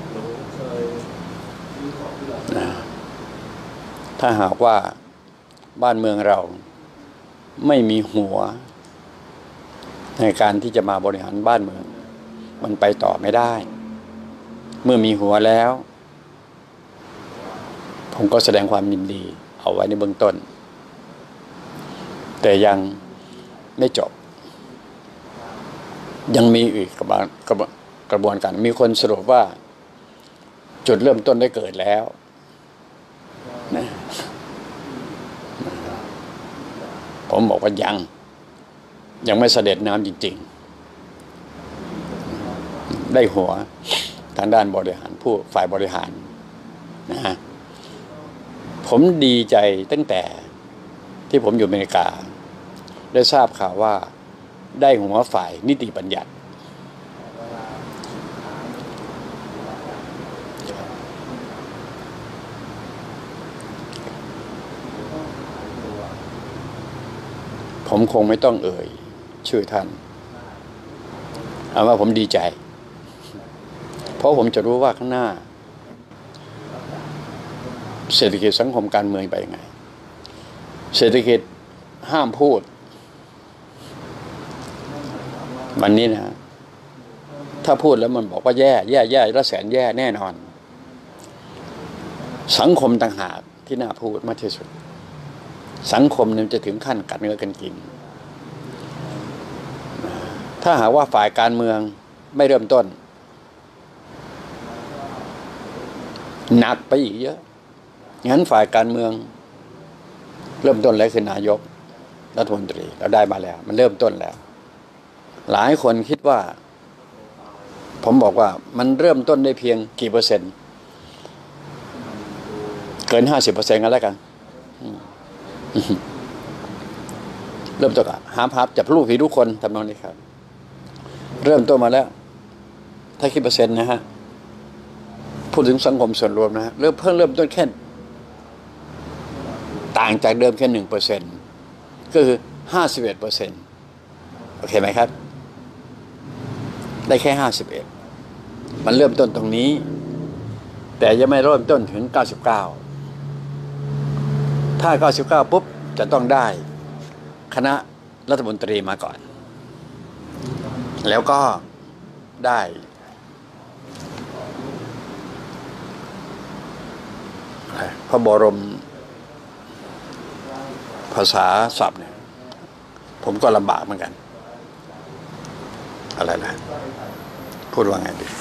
นะถ้าหากว่าบ้านเมืองเราไม่มีหัวในการที่จะมาบริหารบ้านเมืองมันไปต่อไม่ได้เมื่อมีหัวแล้วผมก็แสดงความยินดีเอาไว้ในเบื้องต้นแต่ยังไม่จบยังมีอีกกระบวนกระบวนการมีคนสรุปว่าจุดเริ่มต้นได้เกิดแล้วนะผมบอกว่ายังยังไม่เสด็จน้ำจริงๆได้หัวทางด้านบริหารผู้ฝ่ายบริหารนะฮะผมดีใจตั้งแต่ที่ผมอยู่อเมริกาได้ทราบข่าวว่าได้หัวฝ่ายนิติบัญญัติผมคงไม่ต้องเอ่ยชื่อท่านเอาว่าผมดีใจเพราะผมจะรู้ว่าข้างหน้าเศรษฐกิจสังคมการเมืองไปยังไงเศรษฐกิจห้ามพูดวันนี้นะถ้าพูดแล้วมันบอกว่าแย่แย่แย่และแสนแย่แน่นอนสังคมต่างหากที่น่าพูดมากที่สุดสังคมเนี่ยจะถึงขั้นกัดเนื้อกันกินถ้าหากว่าฝ่ายการเมืองไม่เริ่มต้นหนักไปอีกเยอะงั้นฝ่ายการเมืองเริ่มต้นแล้วคือนายกรัฐมนตรีเราได้มาแล้วมันเริ่มต้นแล้วหลายคนคิดว่าผมบอกว่ามันเริ่มต้นได้เพียงกี่เปอร์เซ็นต์เกินห้าสิบเปอร์เซ็นต์กันแล้วกันเริ่มต้นอะหาภาพจับลูกผีทุกคนทำนองนี้ครับเริ่มต้นมาแล้วถ้าคิดเปอร์เซ็นต์นะฮะพูดถึงสังคมส่วนรวมนะฮะเริ่มเพิ่งเริ่มต้นแค่ต่างจากเดิมแค่หนึ่งเปอร์เซ็นต์ก็คือห้าสิบเอ็ดเปอร์เซ็นต์โอเคไหมครับได้แค่ห้าสิบเอ็ดมันเริ่มต้นตรงนี้แต่ยังไม่เริ่มต้นถึงเก้าสิบเก้าถ้าเก้าสิบเก้าปุ๊บจะต้องได้คณะรัฐมนตรีมาก่อนแล้วก็ได้พระบรมภาษาศัพท์เนี่ยผมก็ลำบากเหมือนกันอะไรนะพูดว่าไงดี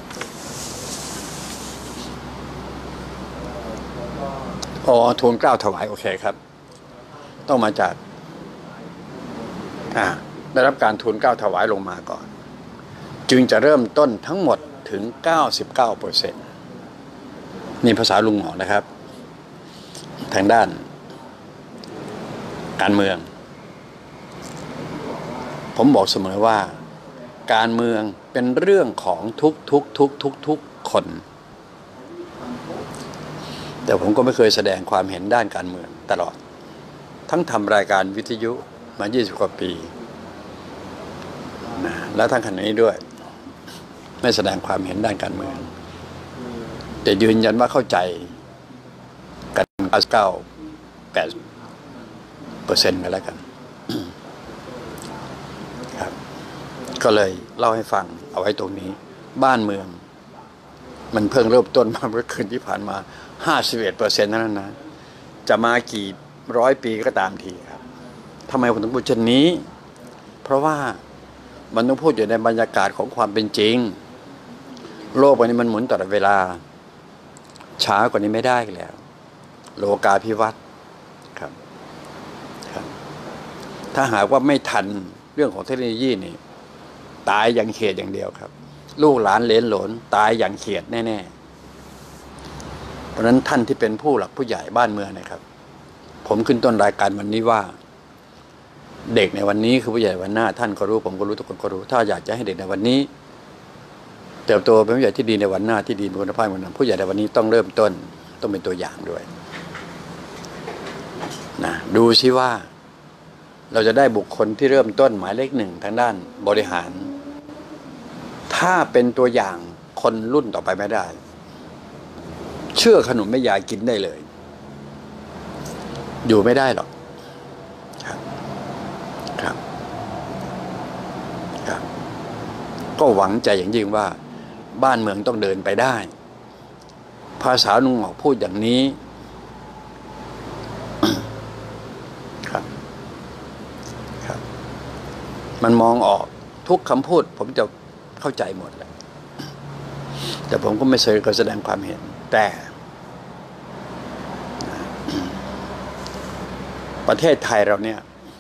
อ๋อทูลเกล้าถวายโอเคครับต้องมาจากอ่าได้รับการทูลเกล้าถวายลงมาก่อนจึงจะเริ่มต้นทั้งหมดถึง เก้าสิบเก้าเปอร์เซ็นต์ นี่ภาษาลุงหมอนะครับทางด้านการเมืองผมบอกเสมอว่าการเมืองเป็นเรื่องของทุกทุกทุกทุกทุกคนแต่ผมก็ไม่เคยแสดงความเห็นด้านการเมืองตลอดทั้งทำรายการวิทยุมายี่สิบกว่าปีนะแล้วทั้งขณะนี้ด้วยไม่แสดงความเห็นด้านการเมืองแต่ยืนยันว่าเข้าใจกันเก้าสิบเก้า แปดเปอร์เซ็นต์กันแล้วกันครับก็เลยเล่าให้ฟังเอาไว้ตรงนี้บ้านเมืองมันเพิ่งเริ่มต้นมาเมื่อคืนที่ผ่านมา ห้าสิบเอ็ดเปอร์เซ็นต์ เท่านั้นนะจะมากี่ร้อยปีก็ตามทีครับทำไมผมถึงพูดเช่นนี้เพราะว่ามันต้องพูดอยู่ในบรรยากาศของความเป็นจริงโลกวันนี้มันหมุนตลอดเวลาช้ากว่านี้ไม่ได้แล้วโลกาภิวัตน์ครับครับถ้าหากว่าไม่ทันเรื่องของเทคโนโลยีนี่ตายอย่างเขียดอย่างเดียวครับลูกหลานเหลนหลนตายอย่างเขียดแน่ๆเพราะฉะนั้นท่านที่เป็นผู้หลักผู้ใหญ่บ้านเมืองนะครับผมขึ้นต้นรายการวันนี้ว่าเด็กในวันนี้คือผู้ใหญ่วันหน้าท่านก็รู้ผมก็รู้ทุกคนก็รู้ถ้าอยากจะให้เด็กในวันนี้เติบโตเป็นผู้ใหญ่ที่ดีในวันหน้าที่ดีมีคุณภาพเหมือนกันผู้ใหญ่ในวันนี้ต้องเริ่มต้นต้องเป็นตัวอย่างด้วยนะดูซิว่าเราจะได้บุคคลที่เริ่มต้นหมายเลขหนึ่งทางด้านบริหารถ้าเป็นตัวอย่างคนรุ่นต่อไปไม่ได้เชื่อขนมแม่ยายกินได้เลยอยู่ไม่ได้หรอกครับครับครับก็หวังใจอย่างยิ่งว่าบ้านเมืองต้องเดินไปได้ภาษาลุงหมอกพูดอย่างนี้ครับครับมันมองออกทุกคำพูดผมจะเข้าใจหมดแหละแต่ผมก็ไม่เคยแสดงความเห็นแต่ประเทศไทยเราเนี่ย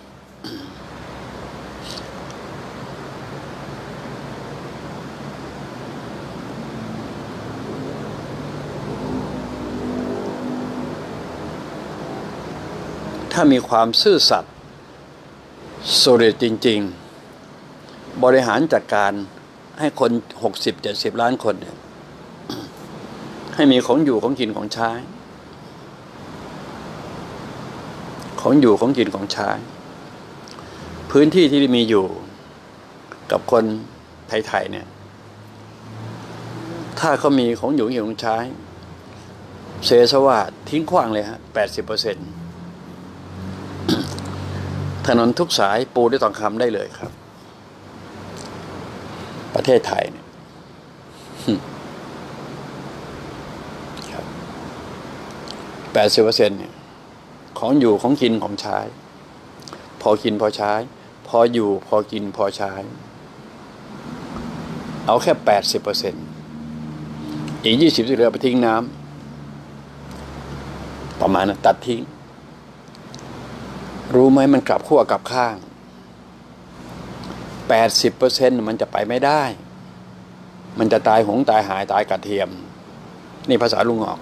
ถ้ามีความซื่อสัตย์สุจริตจริงๆบริหารจัดการให้คนหกสิบ เจ็ดสิบล้านคนเนี่ยให้มีของอยู่ของกินของใช้ของอยู่ของกินของใช้พื้นที่ที่มีอยู่กับคนไทยๆเนี่ยถ้าเขามีของอยู่ของกินของใช้เสสว่าทิ้งขว้างเลยฮะ แปดสิบเปอร์เซ็นต์ ถนนทุกสายปูด้วยทองคำได้เลยครับประเทศไทยเนี่ยครับ แปดสิบเปอร์เซ็นต์ เนี่ยของอยู่ของกินของใช้พอกินพอใช้พออยู่พอกินพอใช้เอาแค่ แปดสิบเปอร์เซ็นต์ อีก ยี่สิบเปอร์เซ็นต์ ที่เหลือไปทิ้งน้ำประมาณนั้นตัดทิ้งรู้ไหมมันกลับขั้วกลับข้าง แปดสิบเปอร์เซ็นต์ มันจะไปไม่ได้มันจะตายหงตายหายตายกระเทียมนี่ภาษาลุงออก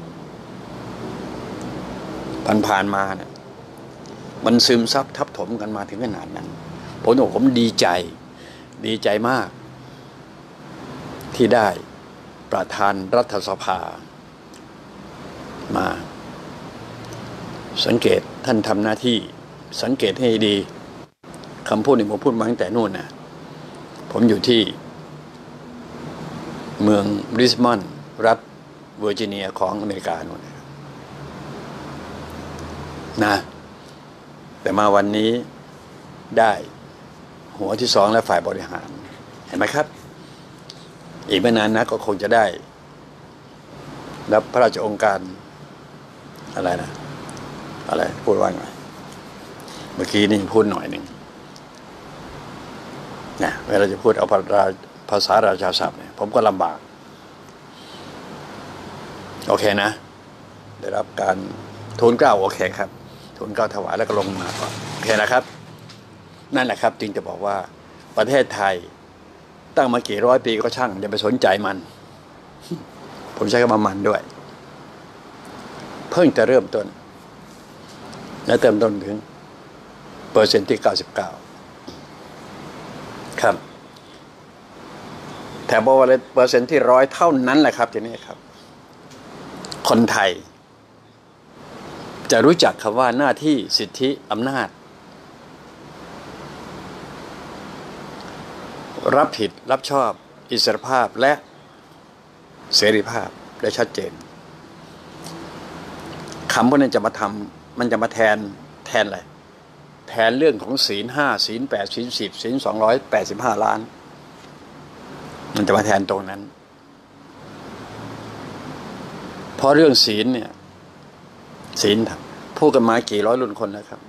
ผ่านๆมาเนี่ยมันซึมซับทับถมกันมาถึงขนาดนั้นผมบอกผมดีใจดีใจมากที่ได้ประธานรัฐสภามาสังเกตท่านทำหน้าที่สังเกตให้ดีคำพูดนี่ผมพูดมาตั้งแต่นู่นนะผมอยู่ที่เมืองบริสมอนด์รัฐเวอร์จิเนียของอเมริกาโน่นนะแต่มาวันนี้ได้หัวที่สองและฝ่ายบริหารเห็นไหมครับอีกไม่นานนะก็คงจะได้รับพระราชองค์การอะไรนะอะไรพูดว่าไงเมื่อกี้นี่พูดหน่อยหนึ่งนะเวลาจะพูดเอาภาษาราชาศัพท์เนี่ยผมก็ลำบากโอเคนะได้รับการทูลเกล้าโอเคครับทูลเกล้าถวายแล้วก็ลงมาก่อนโอเคนะครับนั่นแหละครับจึงจะบอกว่าประเทศไทยตั้งมากี่ร้อยปีก็ช่างอย่าไปสนใจมันผมใช้คำว่ามันด้วยเพิ่งจะเริ่มต้นและเติมต้นถึงเปอร์เซ็นต์ที่เก้าสิบเก้าครับแต่บอกว่าเปอร์เซ็นต์ที่ร้อยเท่านั้นแหละครับทีนี้ครับคนไทยจะรู้จักคำว่าหน้าที่สิทธิอำนาจรับผิดรับชอบอิสรภาพและเสรีภาพได้ชัดเจนคำพวกนั้นจะมาทำมันจะมาแทนแทนอะไรแทนเรื่องของศีลห้าศีลแปดศีลสิบศีลสองร้อยแปดสิบห้าล้านมันจะมาแทนตรงนั้นเพราะเรื่องศีลเนี่ยศีลพูดกันมากี่ร้อยรุ่นคนแล้วครับ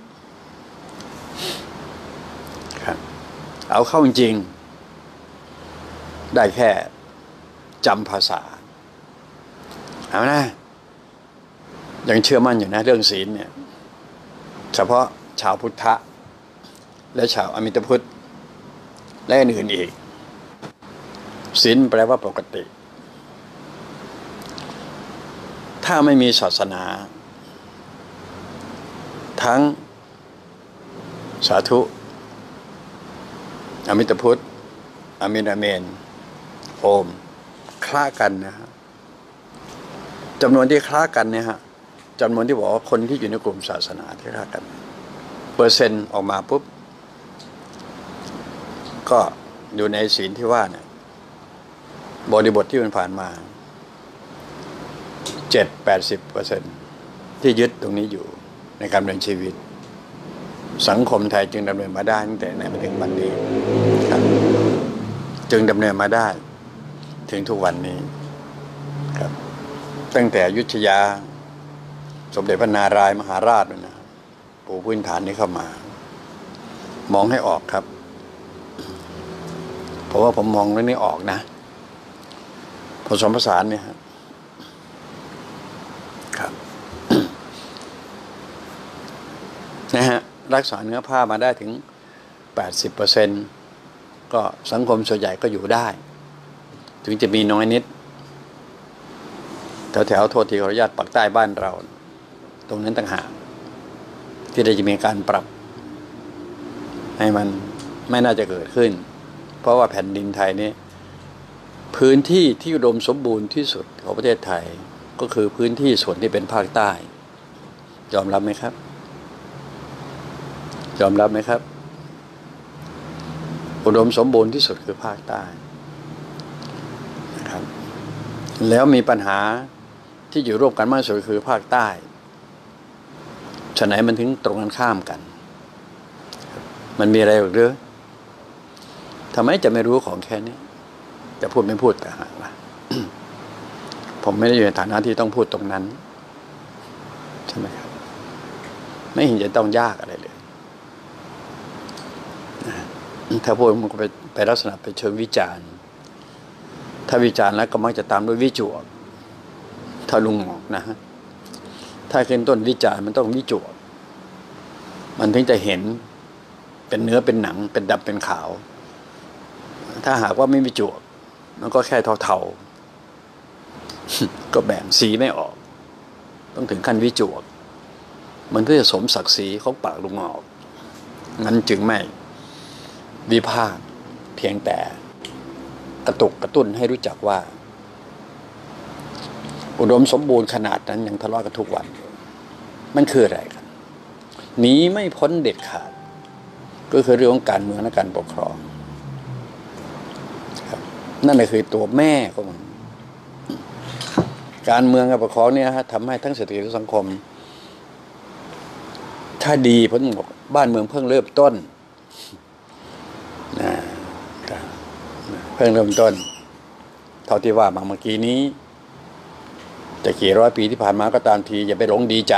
ครับเอาเข้าจริงได้แค่จำภาษาเอานะยังเชื่อมั่นอยู่นะเรื่องศีลเนี่ยเฉพาะชาวพุทธะและชาวอมิตพุทธและอื่นๆอีกศีลแปลว่าปกติถ้าไม่มีศาสนาทั้งสาธุอมิตพุทธอามินอาเมนโอมคล้ากันนะฮะจำนวนที่คล้ากันเนี่ยฮะจำนวนที่บอกว่าคนที่อยู่ในกลุ่มศาสนาที่คล้ากันเปอร์เซ็นต์ออกมาปุ๊บก็อยู่ในศีลที่ว่าเนี่ยบริบทที่มันผ่านมาเจ็ดแปดสิบเปอร์เซ็นต์ที่ยึดตรงนี้อยู่ในการดำเนินชีวิตสังคมไทยจึงดำเนินมาได้ตั้งแต่ไหนมาถึงวันนี้ครับจึงดำเนินมาได้ถึงทุกวันนี้ครับตั้งแต่อยุธยาสมเด็จพระนารายณ์มหาราชนะปูพื้นฐานนี้เข้ามามองให้ออกครับเพราะว่าผมมองเรื่องนี้ออกนะผสมผสานเนี่ยครับนะฮะรักษาเนื้อผ้ามาได้ถึง แปดสิบเปอร์เซ็นต์ ก็สังคมส่วนใหญ่ก็อยู่ได้ถึงจะมีน้อยนิดแถวแถวโทษทีขออนุญาตปากใต้บ้านเราตรงนั้นต่างหากที่ได้จะมีการปรับให้มันไม่น่าจะเกิดขึ้นเพราะว่าแผ่นดินไทยนี้พื้นที่ที่อุดมสมบูรณ์ที่สุดของประเทศไทยก็คือพื้นที่ส่วนที่เป็นภาคใต้ยอมรับไหมครับยอมรับไหมครับอุดมสมบูรณ์ที่สุดคือภาคใต้นะครับแล้วมีปัญหาที่อยู่ร่วมกันมากสุดคือภาคใต้ฉะไหนมันถึงตรงกันข้ามกันมันมีอะไรหรือทำไมจะไม่รู้ของแค่นี้จะพูดไม่พูดแต่หากว่าผมไม่ได้อยู่ในฐานะที่ต้องพูดตรงนั้นใช่ไหมครับไม่เห็นจะต้องยากอะไรเลยถ้าพูดมันก็ไปไปลักษณะไปเชิงวิจารณ์ถ้าวิจารณ์แล้วก็มักจะตามด้วยวิจวกถ้าลุงหมอกนะฮะถ้าขึ้นต้นวิจารณ์มันต้องวิจวกมันถึงจะเห็นเป็นเนื้อเป็นหนังเป็นดำเป็นขาวถ้าหากว่าไม่วิจวกมันก็แค่เทาๆก็แบ่งสีไม่ออกต้องถึงขั้นวิจวกมันเพื่อสมศักดิ์ศรีของปากลุงหมอกงั้นจึงไม่วิพากษ์เพียงแต่กระตุกกระตุ้นให้รู้จักว่าอุดมสมบูรณ์ขนาดนั้นยังทะเลาะกันทุกวันมันคืออะไรกันหนีไม่พ้นเด็ดขาดก็คือเรื่องของการเมืองและการปกครองครับนั่นแหละคือตัวแม่ของมันการเมืองกับปกครองเนี่ยฮะทำให้ทั้งเศรษฐกิจและสังคมถ้าดีผมบอกบ้านเมืองเพิ่งเริ่มต้นนะพิ่งเริ่มต้นเท่าที่ว่ามาเมื่อกี้นี้จะกี่ร้อยปีที่ผ่านมาก็ตามทีอย่าไปหลงดีใจ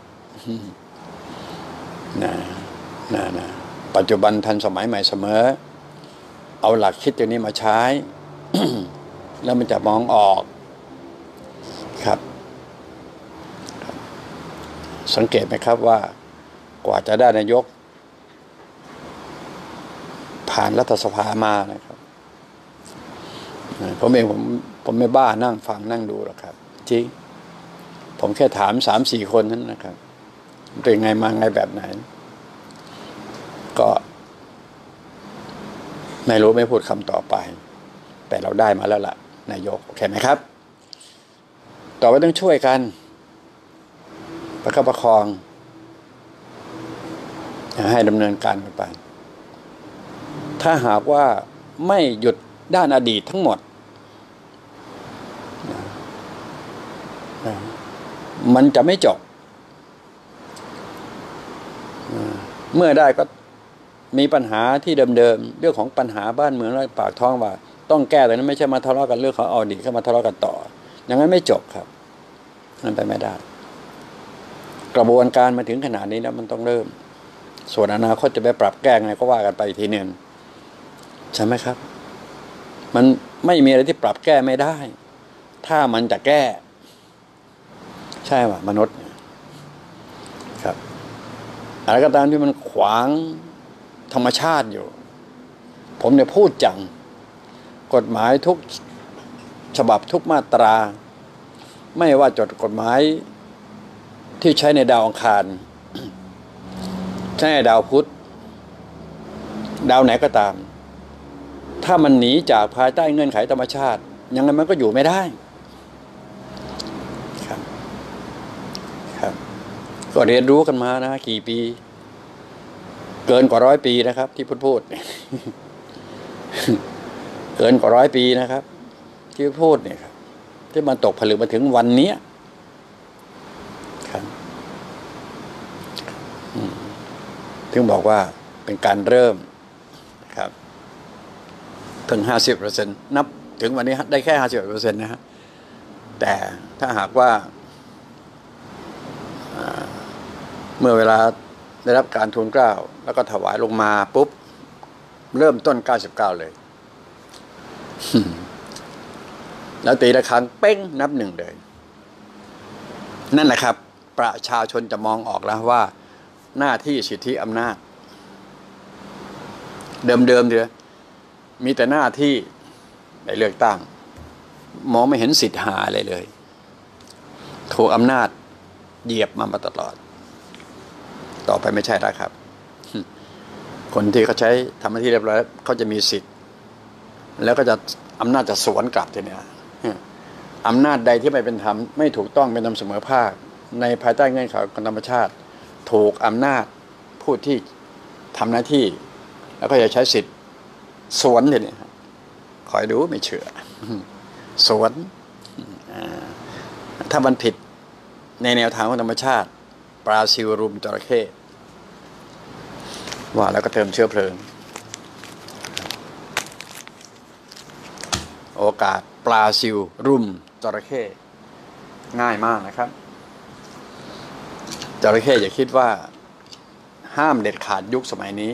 นะนะนะปัจจุบันทันสมัยใหม่เสมอเอาหลักคิดตัวนี้มาใช้ แล้วมันจะมองออกครับสังเกตไหมครับว่ากว่าจะได้นายกผ่านรัฐสภามานะครับผมเองผมผมไม่บ้านั่งฟังนั่งดูหรอกครับจริงผมแค่ถามสามสี่คนนั้นนะครับเป็นไงมาไงแบบไหนก็ไม่รู้ไม่พูดคำต่อไปแต่เราได้มาแล้วล่ะนายกโอเคไหมครับต่อไปต้องช่วยกันประคับประคองให้ดำเนินการกันไปถ้าหากว่าไม่หยุดด้านอดีตทั้งหมดมันจะไม่จบเมื่อได้ก็มีปัญหาที่เดิมๆเรื่องของปัญหาบ้านเมืองและปากท้องว่าต้องแก้แต่นั้นไม่ใช่มาทะเลาะกันเรื่องของอดีตเข้ามาทะเลาะกันต่ออย่างนั้นไม่จบครับนั่นไปไม่ได้กระบวนการมาถึงขนาดนี้แล้วมันต้องเริ่มส่วนอนาคตจะไปปรับแก้ไงก็ว่ากันไปทีนึงใช่ไหมครับมันไม่มีอะไรที่ปรับแก้ไม่ได้ถ้ามันจะแก้ใช่ป่ะมนุษย์ครับอะไรก็ตามที่มันขวางธรรมชาติอยู่ผมเนี่ยพูดจังกฎหมายทุกฉบับทุกมาตราไม่ว่าจดกฎหมายที่ใช้ในดาวอังคารใช้ในดาวพุธดาวไหนก็ตามถ้ามันหนีจากภายใต้เงื่อนไขธรรมชาติยังไงมันก็อยู่ไม่ได้ครับครับก็เรียนรู้กันมานะกี่ปีเกินกว่าร้อยปีนะครับที่พูดพูด เกินกว่าร้อยปีนะครับที่พูดเนี่ยครับที่มันตกผลึกมาถึงวันนี้ครับถึงบอกว่าเป็นการเริ่มครับเพิ่งห้าสิบเปอร์เซ็นต์นับถึงวันนี้ได้แค่ห้าสิบเปอร์เซ็นต์นะฮะแต่ถ้าหากว่าเมื่อเวลาได้รับการทูลเกล้าแล้วก็ถวายลงมาปุ๊บเริ่มต้นเก้าสิบเก้าเลยแล้วตีระฆังเป้งนับหนึ่งเลยนั่นแหละครับประชาชนจะมองออกแล้วว่าหน้าที่สิทธิอำนาจเดิมๆเดียวมีแต่หน้าที่ในเลือกตั้งมองไม่เห็นสิทธิหาอะไรเลยถูกอำนาจเหยียบมามาตลอดต่อไปไม่ใช่แล้วครับคนที่เขาใช้ทำหน้าที่เรียบร้อยเขาจะมีสิทธิ์แล้วก็จะอำนาจจะสวนกลับทีเนี้ยอำนาจใดที่ไม่เป็นธรรมไม่ถูกต้องเป็นธรรมเสมอภาคในภายใต้เงื่อนไขของธรรมชาติถูกอำนาจผู้ที่ทำหน้าที่แล้วก็จะใช้สิทธิ์สวนทีนี้คอยดูไม่เชื่อสวนถ้ามันผิดในแนวทางของธรรมชาติปลาซิวรุมจระเข้ว่าแล้วก็เติมเชื้อเพลิงโอกาสปลาซิวรุมจระเข้ง่ายมากนะครับจระเข้อย่าคิดว่าห้ามเด็ดขาดยุคสมัยนี้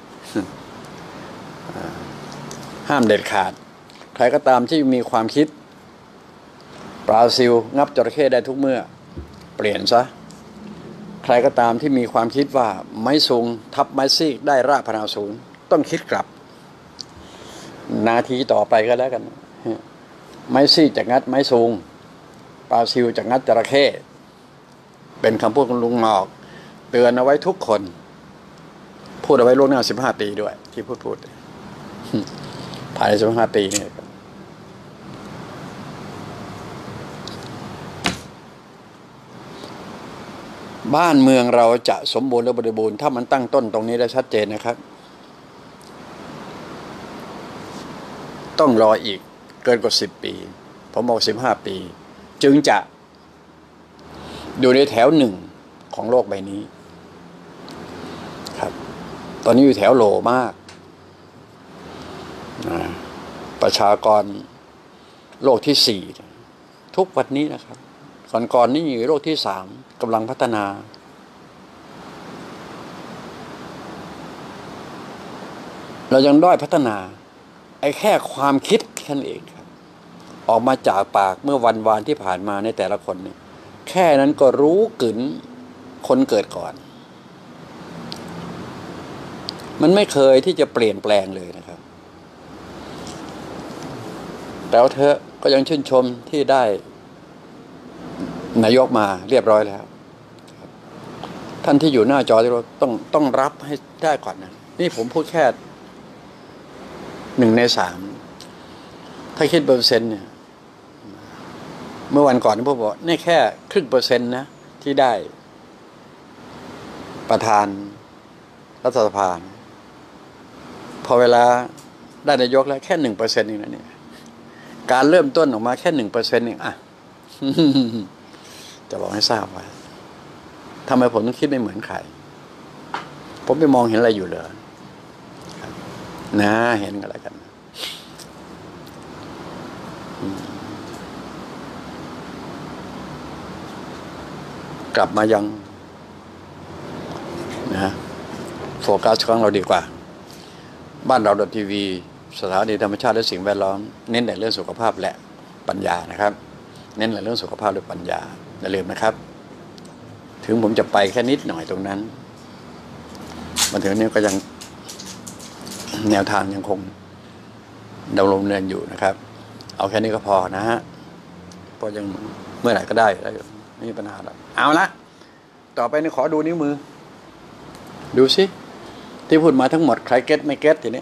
ห้ามเด็ดขาดใครก็ตามที่มีความคิดปลาซิวงับจระเข้ได้ทุกเมื่อเปลี่ยนซะใครก็ตามที่มีความคิดว่าไม้สูงทับไม้ซีกได้รากพนาศูนย์ต้องคิดกลับนาทีต่อไปก็แล้วกันไม้ซีกจะงัดไม้สูงปลาซิวจะงัดจระเข้เป็นคำพูดของลุงหนอกเตือนเอาไว้ทุกคนพูดเอาไว้ล่วงหน้าสิบห้าปีด้วยที่พูดพูดภายในสิบห้าปีนี่บ้านเมืองเราจะสมบูรณ์และบริบูรณ์ถ้ามันตั้งต้นตรงนี้ได้ชัดเจนนะครับต้องรออีกเกินกว่าสิบปีผมบอกสิบห้าปีจึงจะอยู่ในแถวหนึ่งของโลกใบนี้ครับตอนนี้อยู่แถวโหลมากประชากรโลกที่สี่ทุกวันนี้นะครับก่อนๆนี่โลกที่สามกำลังพัฒนาเรายังด้อยพัฒนาไอ้แค่ความคิดแค่นั้นเองครับออกมาจากปากเมื่อวันวานที่ผ่านมาในแต่ละคนเนี่ยแค่นั้นก็รู้กึ๋นคนเกิดก่อนมันไม่เคยที่จะเปลี่ยนแปลงเลยนะครับแต่ว่าเธอก็ยังชื่นชมที่ได้นายกมาเรียบร้อยแล้วท่านที่อยู่หน้าจอที่เราต้องต้องรับให้ได้ก่อนนะนี่ผมพูดแค่หนึ่งในสามถ้าคิดเปอร์เซ็นต์เนี่ยเมื่อวันก่อนที่ผมบอกนี่แค่ครึ่งเปอร์เซ็นต์นะที่ได้ประธานรัฐสภาพอเวลาได้นายกแล้วแค่หนึ่งเปอร์เซ็นต์เองนะเนี่ยการเริ่มต้นออกมาแค่หนึ่งเปอร์เซ็นต์เองอ่ะ จะบอกให้ทราบว่าทำไมผมต้องคิดไม่เหมือนใครผมไปมองเห็นอะไรอยู่เหรอนะเห็นอะไรกันกลับมายังนะโฟกัสของเราดีกว่าบ้านเราดอททีวีสถานีธรรมชาติและสิ่งแวดล้อมเน้นในเรื่องสุขภาพและปัญญานะครับเน้นในเรื่องสุขภาพและปัญญาอย่าลืมนะครับถึงผมจะไปแค่นิดหน่อยตรงนั้นมาถึงนี้ก็ยังแนวทางยังคงดำรงเนินอยู่นะครับเอาแค่นี้ก็พอนะฮะเพราะยังเมื่อไหร่ก็ได้ไม่มีปัญหาแล้วเอาละต่อไปนี่ขอดูนิ้วมือดูสิที่พูดมาทั้งหมดใครเก็ตไม่เก็ตทีนี้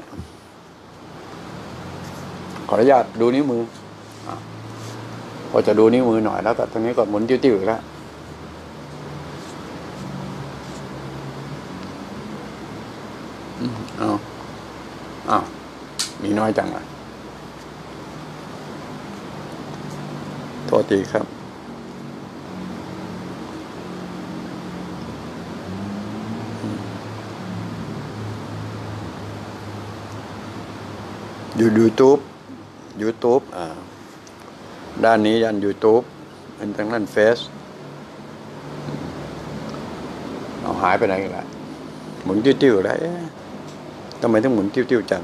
ขออนุญาตดูนิ้วมือพอจะดูนิ้วมือหน่อยแล้วก็ตรงนี้ก็หมุนติ้วๆแล้วเอาเอามีน้อยจังอ่ะโทษทีครับอยู่ยูทูบยูทูบอ่าด้านนี้ยันยูทูบอันทางด้านเฟซเอาหายไปไหนกันละหมุนติ้วๆแล้วทำไมต้องหมุนติ้วๆจัง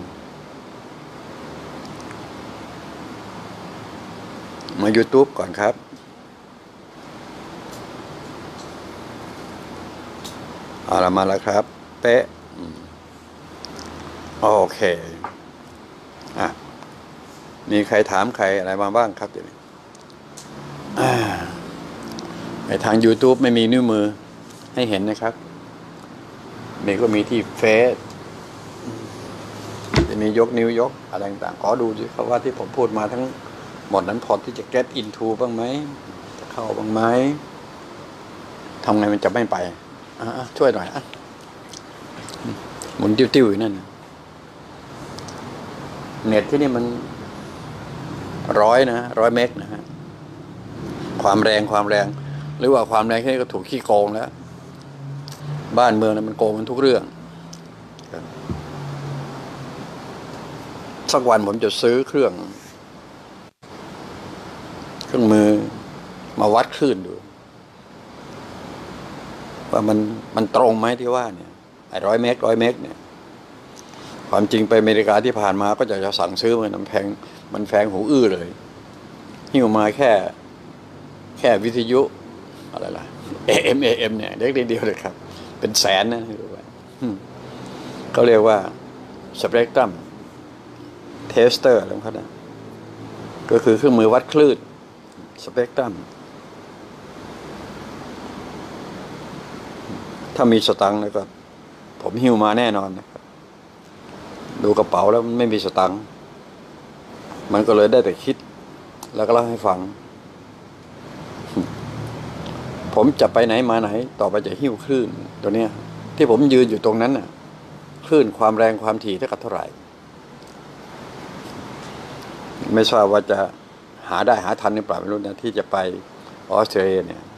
มา YouTube ก่อนครับเอาละมาแล้วครับเป๊ะโอเคอ่ะมีใครถามใครอะไรมาบ้างครับเดี๋ยวนี้ในทาง YouTube ไม่มีนิ้วมือให้เห็นนะครับมีก็มีที่เฟซจะมียกนิ้วยกอะไรต่างๆขอดูสิครับว่าที่ผมพูดมาทั้งหมดนั้นพอที่จะ get into บ้างไหมจะเข้าบ้างไหมทำไงมันจะไม่ไปอ่ะช่วยหน่อยอ่ะหมุนติ้วๆอยู่นั่นเน็ตที่นี่มันร้อยนะร้อยเมกนะฮะความแรงความแรงหรือว่าความแรงแค่นี้ก็ถูกขี้โกงแล้วบ้านเมืองมันโกงมันทุกเรื่องสักวันผมจะซื้อเครื่องเครื่องมือมาวัดคลื่นดูว่ามันมันตรงไหมที่ว่าเนี่ยไอ้ร้อยเมกร้อยเมกเนี่ยความจริงไปอเมริกาที่ผ่านมาก็จะจะสั่งซื้อมันแพงมันแพงหูอื้อเลยหิ้วมาแค่แค่วิทยุอะไรล่ะ เอ เอ็ม เอ เอ็ม เนี่ยเล็กนิดเดียวเลยครับเป็นแสนนะรู้ไหมเขาเรียกว่าสเปกตรัมเทสเตอร์อะไรของเขานะก็คือเครื่องมือวัดคลื่นสเปกตรัมถ้ามีสตังค์แล้วก็ผมหิ้วมาแน่นอนนะครับดูกระเป๋าแล้วมันไม่มีสตังค์มันก็เลยได้แต่คิดแล้วก็เล่าให้ฟังผมจะไปไหนมาไหนต่อไปจะหิ้วคลื่นตัวเนี้ยที่ผมยืนอยู่ตรงนั้นน่ะคลื่นความแรงความถี่เท่ากับเท่าไหร่ไม่ทราบว่าจะหาได้หาทันหรือเปล่าไม่รู้นะที่จะไปออสเตรเลียเนี่ย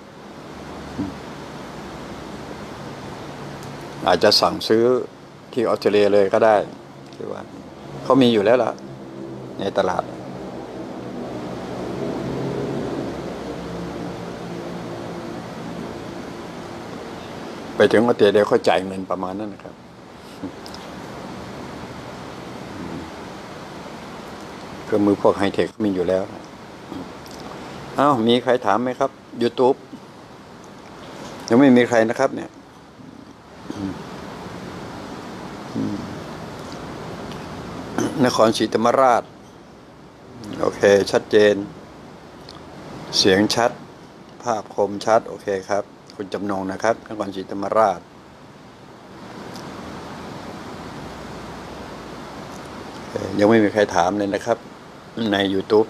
อาจจะสั่งซื้อที่ออสเตรเลียเลยก็ได้คือว่าเขามีอยู่แล้วล่ะในตลาดไปถึงก็เตียเดียวเขาจ่ายเงินประมาณนั้นนะครับเครื่องมือพวกไฮเทคมีอยู่แล้วอ้าวมีใครถามไหมครับ YouTube ยังไม่มีใครนะครับเนี่ยนครศรีธรรมราชโอเคชัดเจนเสียงชัดภาพคมชัดโอเคครับคุณจำนงนะครับนครศรีธรรมราชยังไม่มีใครถามเลยนะครับใน YouTube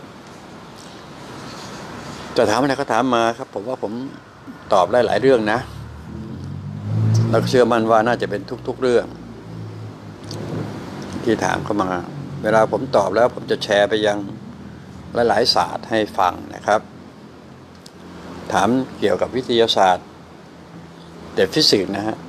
จะถามอะไรก็ถามมาครับผมว่าผมตอบได้หลายเรื่องนะแล้วก็เชื่อมั่นว่าน่าจะเป็นทุกๆเรื่องที่ถามเข้ามาเวลาผมตอบแล้วผมจะแชร์ไปยังหลายๆศาสตร์ให้ฟังนะครับถามเกี่ยวกับวิทยาศาสตร์แต่ฟิสิกส์นะฮะ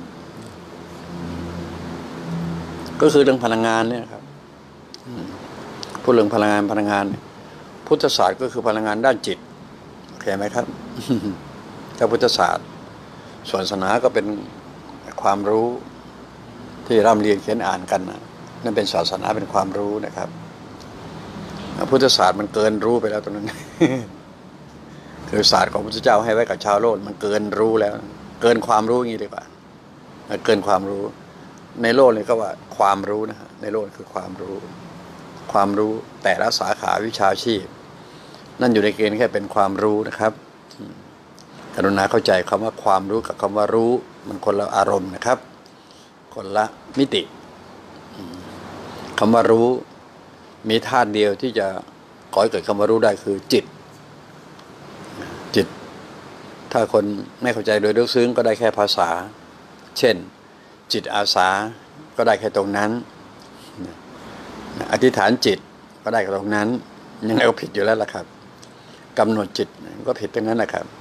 ก็คือเรื่องพลังงานเนี่ยครับพูดเรื่องพลังงานพลังงานพุทธศาสตร์ก็คือพลังงานด้านจิตโอเคไหมครับถ้าพุทธศาสตร์ส่วนศาสนาก็เป็นความรู้ที่ร่ำเรียนเขียนอ่านกันนะนั่นเป็นศาสนาเป็นความรู้นะครับพุทธศาสตร์มันเกินรู้ไปแล้วตรงนั้น คือศาสตร์ของพระพุทธเจ้าให้ไว้กับชาวโลกมันเกินรู้แล้วเกินความรู้อย่างนี้ดีกว่าเกินความรู้ในโลกนี่ก็ว่าความรู้นะฮะในโลกคือความรู้ความรู้แต่ละสาขาวิชาชีพนั่นอยู่ในเกณฑ์แค่เป็นความรู้นะครับกรุณาเข้าใจคำว่าความรู้กับคำว่ารู้มันคนละอารมณ์นะครับคนละมิติคำว่ารู้มีธาตุเดียวที่จะก่อให้เกิดคำว่ารู้ได้คือจิตจิตถ้าคนไม่เข้าใจโดยลึกซึ้งก็ได้แค่ภาษาเช่นจิตอาสาก็ได้แค่ตรงนั้นอธิษฐานจิตก็ได้แค่ตรงนั้นยังไงก็ผิดอยู่แล้วล่ะครับกำหนดจิตก็ผิดตรงนั้นแหละครับ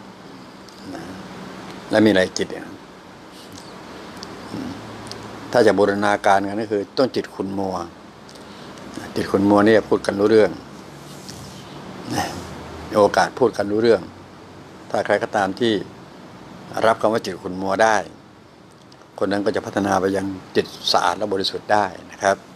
แล้วมีอะไรจิตเนี่ยถ้าจะบูรณาการกันก็คือต้องจิตขุ่นมัวจิตขุ่นมัวนี่พูดกันรู้เรื่องโอกาสพูดกันรู้เรื่องถ้าใครก็ตามที่รับคำว่าจิตขุ่นมัวได้คนนั้นก็จะพัฒนาไปยังจิตสะอาดและบริสุทธิ์ได้นะครับ